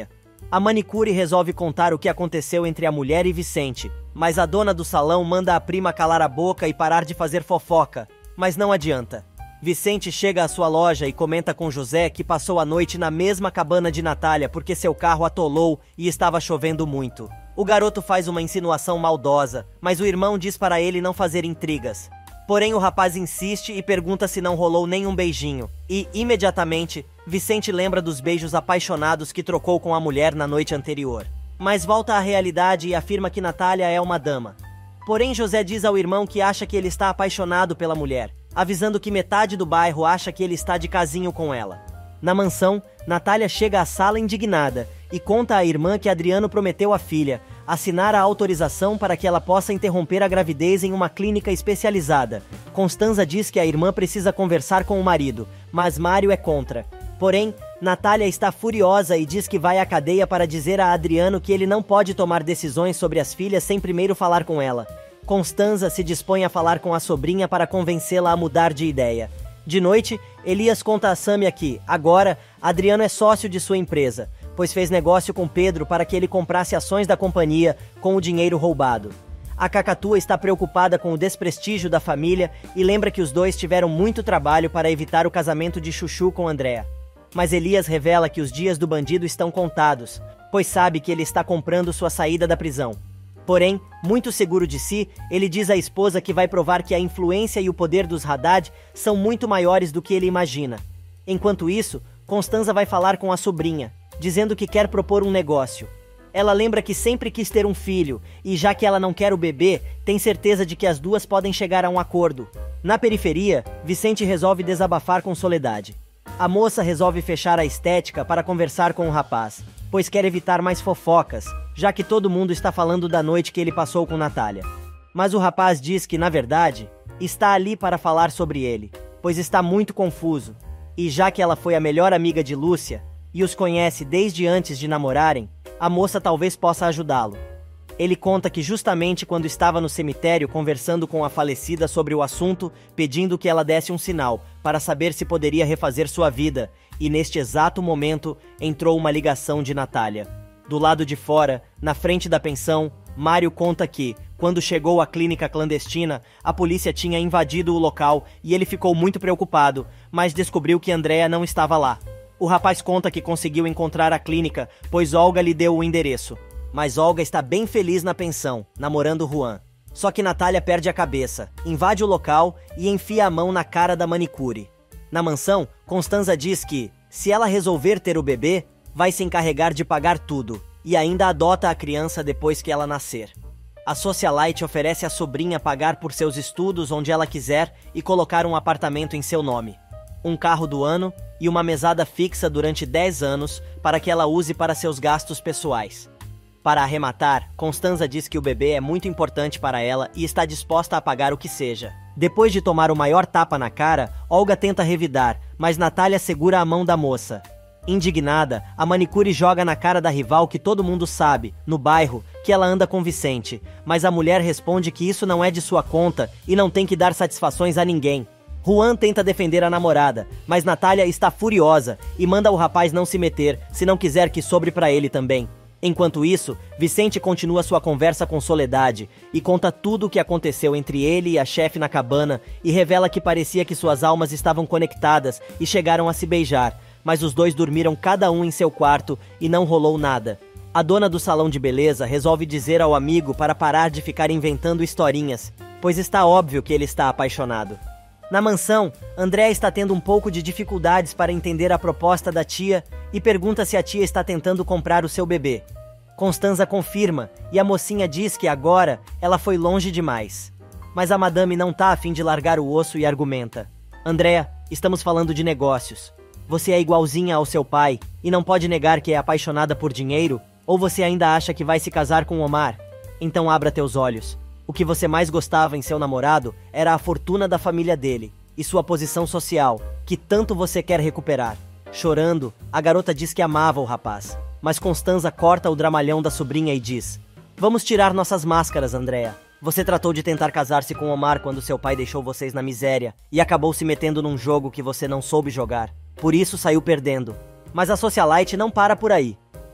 A manicure resolve contar o que aconteceu entre a mulher e Vicente, mas a dona do salão manda a prima calar a boca e parar de fazer fofoca, mas não adianta. Vicente chega à sua loja e comenta com José que passou a noite na mesma cabana de Natália porque seu carro atolou e estava chovendo muito. O garoto faz uma insinuação maldosa, mas o irmão diz para ele não fazer intrigas. Porém, o rapaz insiste e pergunta se não rolou nenhum beijinho. E, imediatamente, Vicente lembra dos beijos apaixonados que trocou com a mulher na noite anterior. Mas volta à realidade e afirma que Natália é uma dama. Porém, José diz ao irmão que acha que ele está apaixonado pela mulher, avisando que metade do bairro acha que ele está de casinho com ela. Na mansão, Natália chega à sala indignada e conta à irmã que Adriano prometeu à filha assinar a autorização para que ela possa interromper a gravidez em uma clínica especializada. Constanza diz que a irmã precisa conversar com o marido, mas Mário é contra. Porém, Natália está furiosa e diz que vai à cadeia para dizer a Adriano que ele não pode tomar decisões sobre as filhas sem primeiro falar com ela. Constanza se dispõe a falar com a sobrinha para convencê-la a mudar de ideia. De noite, Elias conta a Sâmia que, agora, Adriano é sócio de sua empresa, pois fez negócio com Pedro para que ele comprasse ações da companhia com o dinheiro roubado. A Cacatua está preocupada com o desprestígio da família e lembra que os dois tiveram muito trabalho para evitar o casamento de Chuchu com Andréa. Mas Elias revela que os dias do bandido estão contados, pois sabe que ele está comprando sua saída da prisão. Porém, muito seguro de si, ele diz à esposa que vai provar que a influência e o poder dos Haddad são muito maiores do que ele imagina. Enquanto isso, Constanza vai falar com a sobrinha, dizendo que quer propor um negócio. Ela lembra que sempre quis ter um filho, e já que ela não quer o bebê, tem certeza de que as duas podem chegar a um acordo. Na periferia, Vicente resolve desabafar com Soledade. A moça resolve fechar a estética para conversar com o rapaz, pois quer evitar mais fofocas, já que todo mundo está falando da noite que ele passou com Natália. Mas o rapaz diz que, na verdade, está ali para falar sobre ele, pois está muito confuso, e já que ela foi a melhor amiga de Lúcia, e os conhece desde antes de namorarem, a moça talvez possa ajudá-lo. Ele conta que justamente quando estava no cemitério conversando com a falecida sobre o assunto, pedindo que ela desse um sinal para saber se poderia refazer sua vida, e neste exato momento entrou uma ligação de Natália. Do lado de fora, na frente da pensão, Mário conta que, quando chegou à clínica clandestina, a polícia tinha invadido o local e ele ficou muito preocupado, mas descobriu que Andréa não estava lá. O rapaz conta que conseguiu encontrar a clínica, pois Olga lhe deu o endereço. Mas Olga está bem feliz na pensão, namorando Juan. Só que Natália perde a cabeça, invade o local e enfia a mão na cara da manicure. Na mansão, Constanza diz que, se ela resolver ter o bebê, vai se encarregar de pagar tudo, e ainda adota a criança depois que ela nascer. A socialite oferece à sobrinha pagar por seus estudos onde ela quiser e colocar um apartamento em seu nome, um carro do ano e uma mesada fixa durante dez anos para que ela use para seus gastos pessoais. Para arrematar, Constanza diz que o bebê é muito importante para ela e está disposta a pagar o que seja. Depois de tomar o maior tapa na cara, Olga tenta revidar, mas Natália segura a mão da moça. Indignada, a manicure joga na cara da rival que todo mundo sabe, no bairro, que ela anda com Vicente, mas a mulher responde que isso não é de sua conta e não tem que dar satisfações a ninguém. Juan tenta defender a namorada, mas Natália está furiosa e manda o rapaz não se meter, se não quiser que sobre para ele também. Enquanto isso, Vicente continua sua conversa com Soledade e conta tudo o que aconteceu entre ele e a chefe na cabana e revela que parecia que suas almas estavam conectadas e chegaram a se beijar, mas os dois dormiram cada um em seu quarto e não rolou nada. A dona do salão de beleza resolve dizer ao amigo para parar de ficar inventando historinhas, pois está óbvio que ele está apaixonado. Na mansão, Andréa está tendo um pouco de dificuldades para entender a proposta da tia e pergunta se a tia está tentando comprar o seu bebê. Constanza confirma e a mocinha diz que agora ela foi longe demais. Mas a madame não tá a fim de largar o osso e argumenta: Andréa, estamos falando de negócios. Você é igualzinha ao seu pai e não pode negar que é apaixonada por dinheiro? Ou você ainda acha que vai se casar com Omar? Então abra teus olhos. O que você mais gostava em seu namorado era a fortuna da família dele e sua posição social, que tanto você quer recuperar. Chorando, a garota diz que amava o rapaz, mas Constanza corta o dramalhão da sobrinha e diz: Vamos tirar nossas máscaras, Andréa. Você tratou de tentar casar-se com Omar quando seu pai deixou vocês na miséria e acabou se metendo num jogo que você não soube jogar. Por isso saiu perdendo. Mas a socialite não para por aí.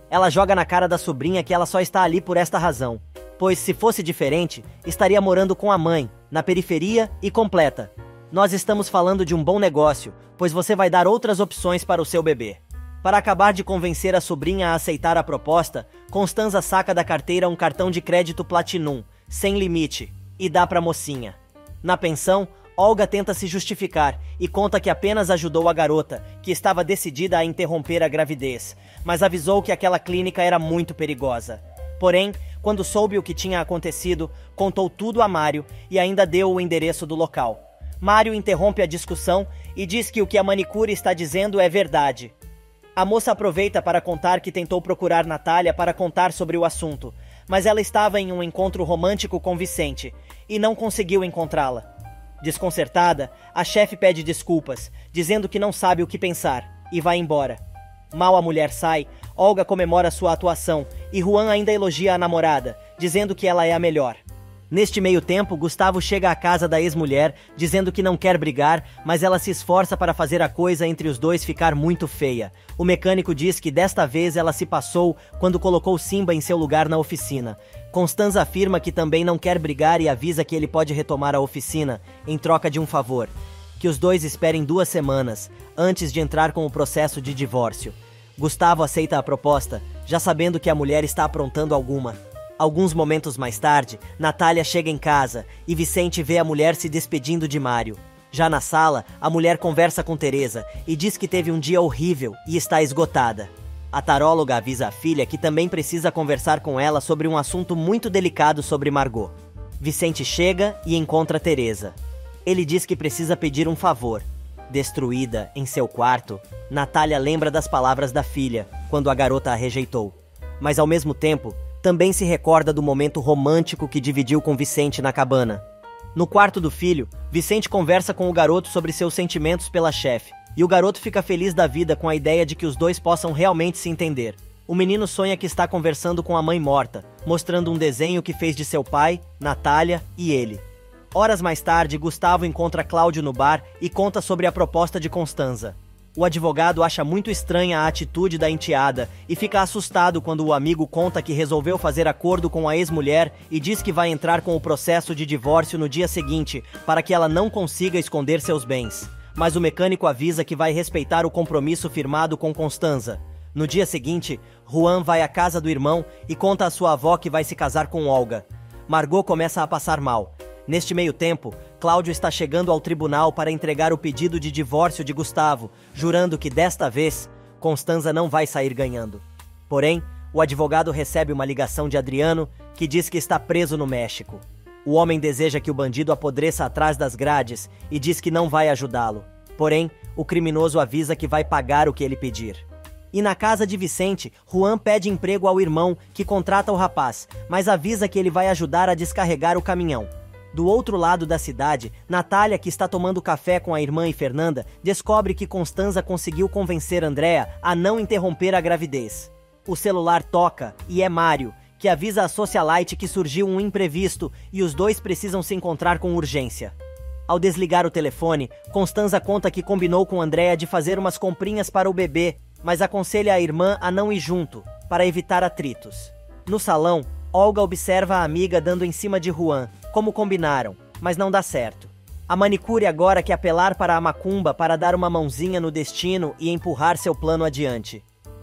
Ela joga na cara da sobrinha que ela só está ali por esta razão. Pois se fosse diferente, estaria morando com a mãe, na periferia e completa. Nós estamos falando de um bom negócio, pois você vai dar outras opções para o seu bebê. Para acabar de convencer a sobrinha a aceitar a proposta, Constanza saca da carteira um cartão de crédito Platinum, sem limite, e dá para a mocinha. Na pensão, Olga tenta se justificar e conta que apenas ajudou a garota, que estava decidida a interromper a gravidez, mas avisou que aquela clínica era muito perigosa. Porém, quando soube o que tinha acontecido, contou tudo a Mário e ainda deu o endereço do local. Mário interrompe a discussão e diz que o que a manicure está dizendo é verdade. A moça aproveita para contar que tentou procurar Natália para contar sobre o assunto, mas ela estava em um encontro romântico com Vicente e não conseguiu encontrá-la. Desconcertada, a chefe pede desculpas, dizendo que não sabe o que pensar, e vai embora. Mal a mulher sai, Olga comemora sua atuação e Juan ainda elogia a namorada, dizendo que ela é a melhor. Neste meio tempo, Gustavo chega à casa da ex-mulher, dizendo que não quer brigar, mas ela se esforça para fazer a coisa entre os dois ficar muito feia. O mecânico diz que desta vez ela se passou quando colocou Simba em seu lugar na oficina. Constanza afirma que também não quer brigar e avisa que ele pode retomar a oficina, em troca de um favor. Que os dois esperem duas semanas, antes de entrar com o processo de divórcio. Gustavo aceita a proposta, já sabendo que a mulher está aprontando alguma. Alguns momentos mais tarde, Natália chega em casa e Vicente vê a mulher se despedindo de Mário. Já na sala, a mulher conversa com Teresa e diz que teve um dia horrível e está esgotada. A taróloga avisa a filha que também precisa conversar com ela sobre um assunto muito delicado sobre Margot. Vicente chega e encontra Teresa. Ele diz que precisa pedir um favor. Destruída em seu quarto, Natália lembra das palavras da filha, quando a garota a rejeitou. Mas ao mesmo tempo, também se recorda do momento romântico que dividiu com Vicente na cabana. No quarto do filho, Vicente conversa com o garoto sobre seus sentimentos pela chefe, e o garoto fica feliz da vida com a ideia de que os dois possam realmente se entender. O menino sonha que está conversando com a mãe morta, mostrando um desenho que fez de seu pai, Natália e ele. Horas mais tarde, Gustavo encontra Cláudio no bar e conta sobre a proposta de Constanza. O advogado acha muito estranha a atitude da enteada e fica assustado quando o amigo conta que resolveu fazer acordo com a ex-mulher e diz que vai entrar com o processo de divórcio no dia seguinte para que ela não consiga esconder seus bens. Mas o mecânico avisa que vai respeitar o compromisso firmado com Constanza. No dia seguinte, Juan vai à casa do irmão e conta à sua avó que vai se casar com Olga. Margot começa a passar mal. Neste meio tempo, Cláudio está chegando ao tribunal para entregar o pedido de divórcio de Gustavo, jurando que desta vez, Constanza não vai sair ganhando. Porém, o advogado recebe uma ligação de Adriano, que diz que está preso no México. O homem deseja que o bandido apodreça atrás das grades e diz que não vai ajudá-lo. Porém, o criminoso avisa que vai pagar o que ele pedir. E na casa de Vicente, Juan pede emprego ao irmão, que contrata o rapaz, mas avisa que ele vai ajudar a descarregar o caminhão. Do outro lado da cidade, Natália, que está tomando café com a irmã e Fernanda, descobre que Constanza conseguiu convencer Andréa a não interromper a gravidez. O celular toca e é Mário, que avisa a socialite que surgiu um imprevisto e os dois precisam se encontrar com urgência. Ao desligar o telefone, Constanza conta que combinou com Andréa de fazer umas comprinhas para o bebê, mas aconselha a irmã a não ir junto, para evitar atritos. No salão, Olga observa a amiga dando em cima de Juan, como combinaram, mas não dá certo. A manicure agora quer apelar para a macumba para dar uma mãozinha no destino e empurrar seu plano adiante.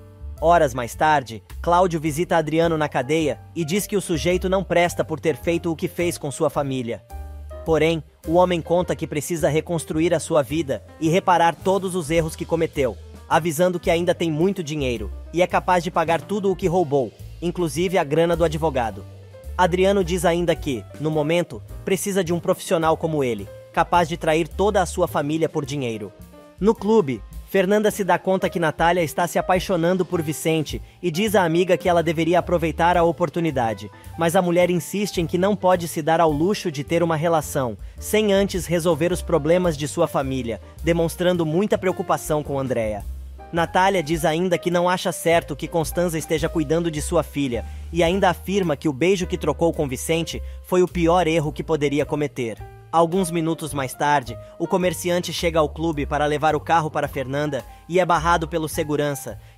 Horas mais tarde, Cláudio visita Adriano na cadeia e diz que o sujeito não presta por ter feito o que fez com sua família. Porém, o homem conta que precisa reconstruir a sua vida e reparar todos os erros que cometeu, avisando que ainda tem muito dinheiro e é capaz de pagar tudo o que roubou, inclusive a grana do advogado. Adriano diz ainda que, no momento, precisa de um profissional como ele, capaz de trair toda a sua família por dinheiro. No clube, Fernanda se dá conta que Natália está se apaixonando por Vicente e diz à amiga que ela deveria aproveitar a oportunidade, mas a mulher insiste em que não pode se dar ao luxo de ter uma relação, sem antes resolver os problemas de sua família, demonstrando muita preocupação com Andréa. Natália diz ainda que não acha certo que Constanza esteja cuidando de sua filha e ainda afirma que o beijo que trocou com Vicente foi o pior erro que poderia cometer. Alguns minutos mais tarde, o comerciante chega ao clube para levar o carro para Fernanda e é barrado pelo segurança,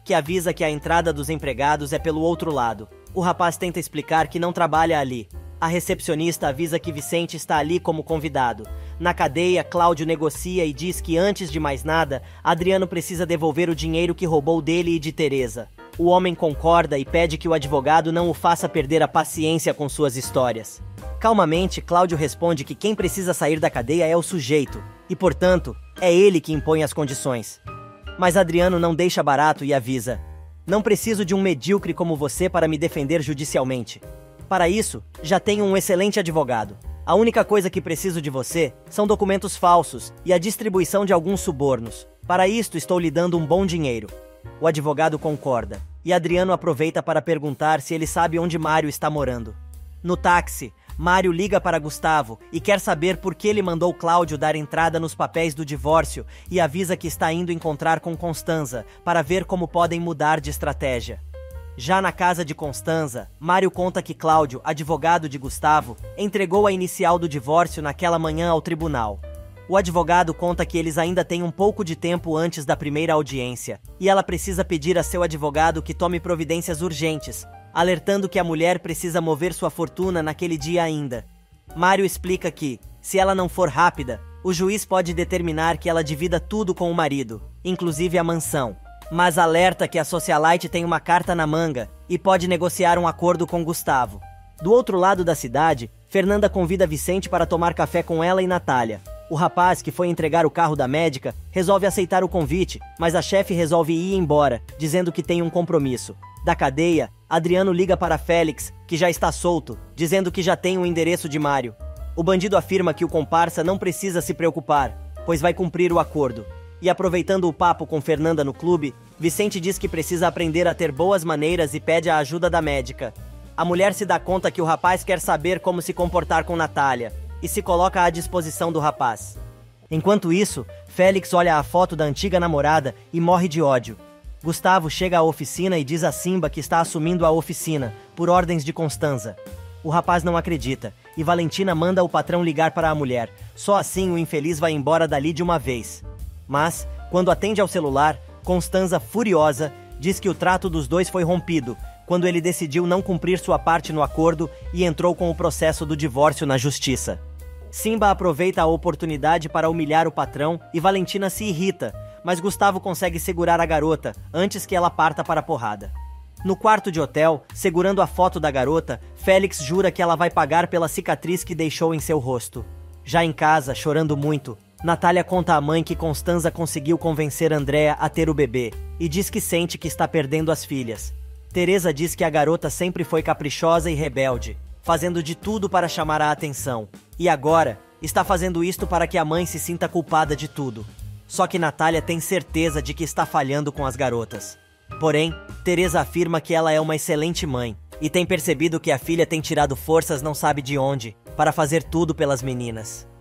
que avisa que a entrada dos empregados é pelo outro lado. O rapaz tenta explicar que não trabalha ali. A recepcionista avisa que Vicente está ali como convidado. Na cadeia, Cláudio negocia e diz que, antes de mais nada, Adriano precisa devolver o dinheiro que roubou dele e de Teresa. O homem concorda e pede que o advogado não o faça perder a paciência com suas histórias. Calmamente, Cláudio responde que quem precisa sair da cadeia é o sujeito, e, portanto, é ele que impõe as condições. Mas Adriano não deixa barato e avisa: não preciso de um medíocre como você para me defender judicialmente. Para isso, já tenho um excelente advogado. A única coisa que preciso de você são documentos falsos e a distribuição de alguns subornos. Para isto, estou lhe dando um bom dinheiro. O advogado concorda, e Adriano aproveita para perguntar se ele sabe onde Mário está morando. No táxi, Mário liga para Gustavo e quer saber por que ele mandou Cláudio dar entrada nos papéis do divórcio e avisa que está indo encontrar com Constanza para ver como podem mudar de estratégia. Já na casa de Constanza, Mário conta que Cláudio, advogado de Gustavo, entregou a inicial do divórcio naquela manhã ao tribunal. O advogado conta que eles ainda têm um pouco de tempo antes da primeira audiência, e ela precisa pedir a seu advogado que tome providências urgentes, alertando que a mulher precisa mover sua fortuna naquele dia ainda. Mário explica que, se ela não for rápida, o juiz pode determinar que ela divida tudo com o marido, inclusive a mansão. Mas alerta que a socialite tem uma carta na manga e pode negociar um acordo com Gustavo. Do outro lado da cidade, Fernanda convida Vicente para tomar café com ela e Natália. O rapaz, que foi entregar o carro da médica, resolve aceitar o convite, mas a chefe resolve ir embora, dizendo que tem um compromisso. Da cadeia, Adriano liga para Félix, que já está solto, dizendo que já tem o endereço de Mário. O bandido afirma que o comparsa não precisa se preocupar, pois vai cumprir o acordo. E aproveitando o papo com Fernanda no clube, Vicente diz que precisa aprender a ter boas maneiras e pede a ajuda da médica. A mulher se dá conta que o rapaz quer saber como se comportar com Natália e se coloca à disposição do rapaz. Enquanto isso, Félix olha a foto da antiga namorada e morre de ódio. Gustavo chega à oficina e diz a Simba que está assumindo a oficina, por ordens de Constanza. O rapaz não acredita, e Valentina manda o patrão ligar para a mulher. Só assim o infeliz vai embora dali de uma vez. Mas, quando atende ao celular, Constanza, furiosa, diz que o trato dos dois foi rompido, quando ele decidiu não cumprir sua parte no acordo e entrou com o processo do divórcio na justiça. Simba aproveita a oportunidade para humilhar o patrão e Valentina se irrita, mas Gustavo consegue segurar a garota antes que ela parta para a porrada. No quarto de hotel, segurando a foto da garota, Félix jura que ela vai pagar pela cicatriz que deixou em seu rosto. Já em casa, chorando muito, Natália conta à mãe que Constanza conseguiu convencer Andréa a ter o bebê e diz que sente que está perdendo as filhas. Teresa diz que a garota sempre foi caprichosa e rebelde, fazendo de tudo para chamar a atenção, e agora está fazendo isto para que a mãe se sinta culpada de tudo. Só que Natália tem certeza de que está falhando com as garotas. Porém, Teresa afirma que ela é uma excelente mãe e tem percebido que a filha tem tirado forças não sabe de onde para fazer tudo pelas meninas.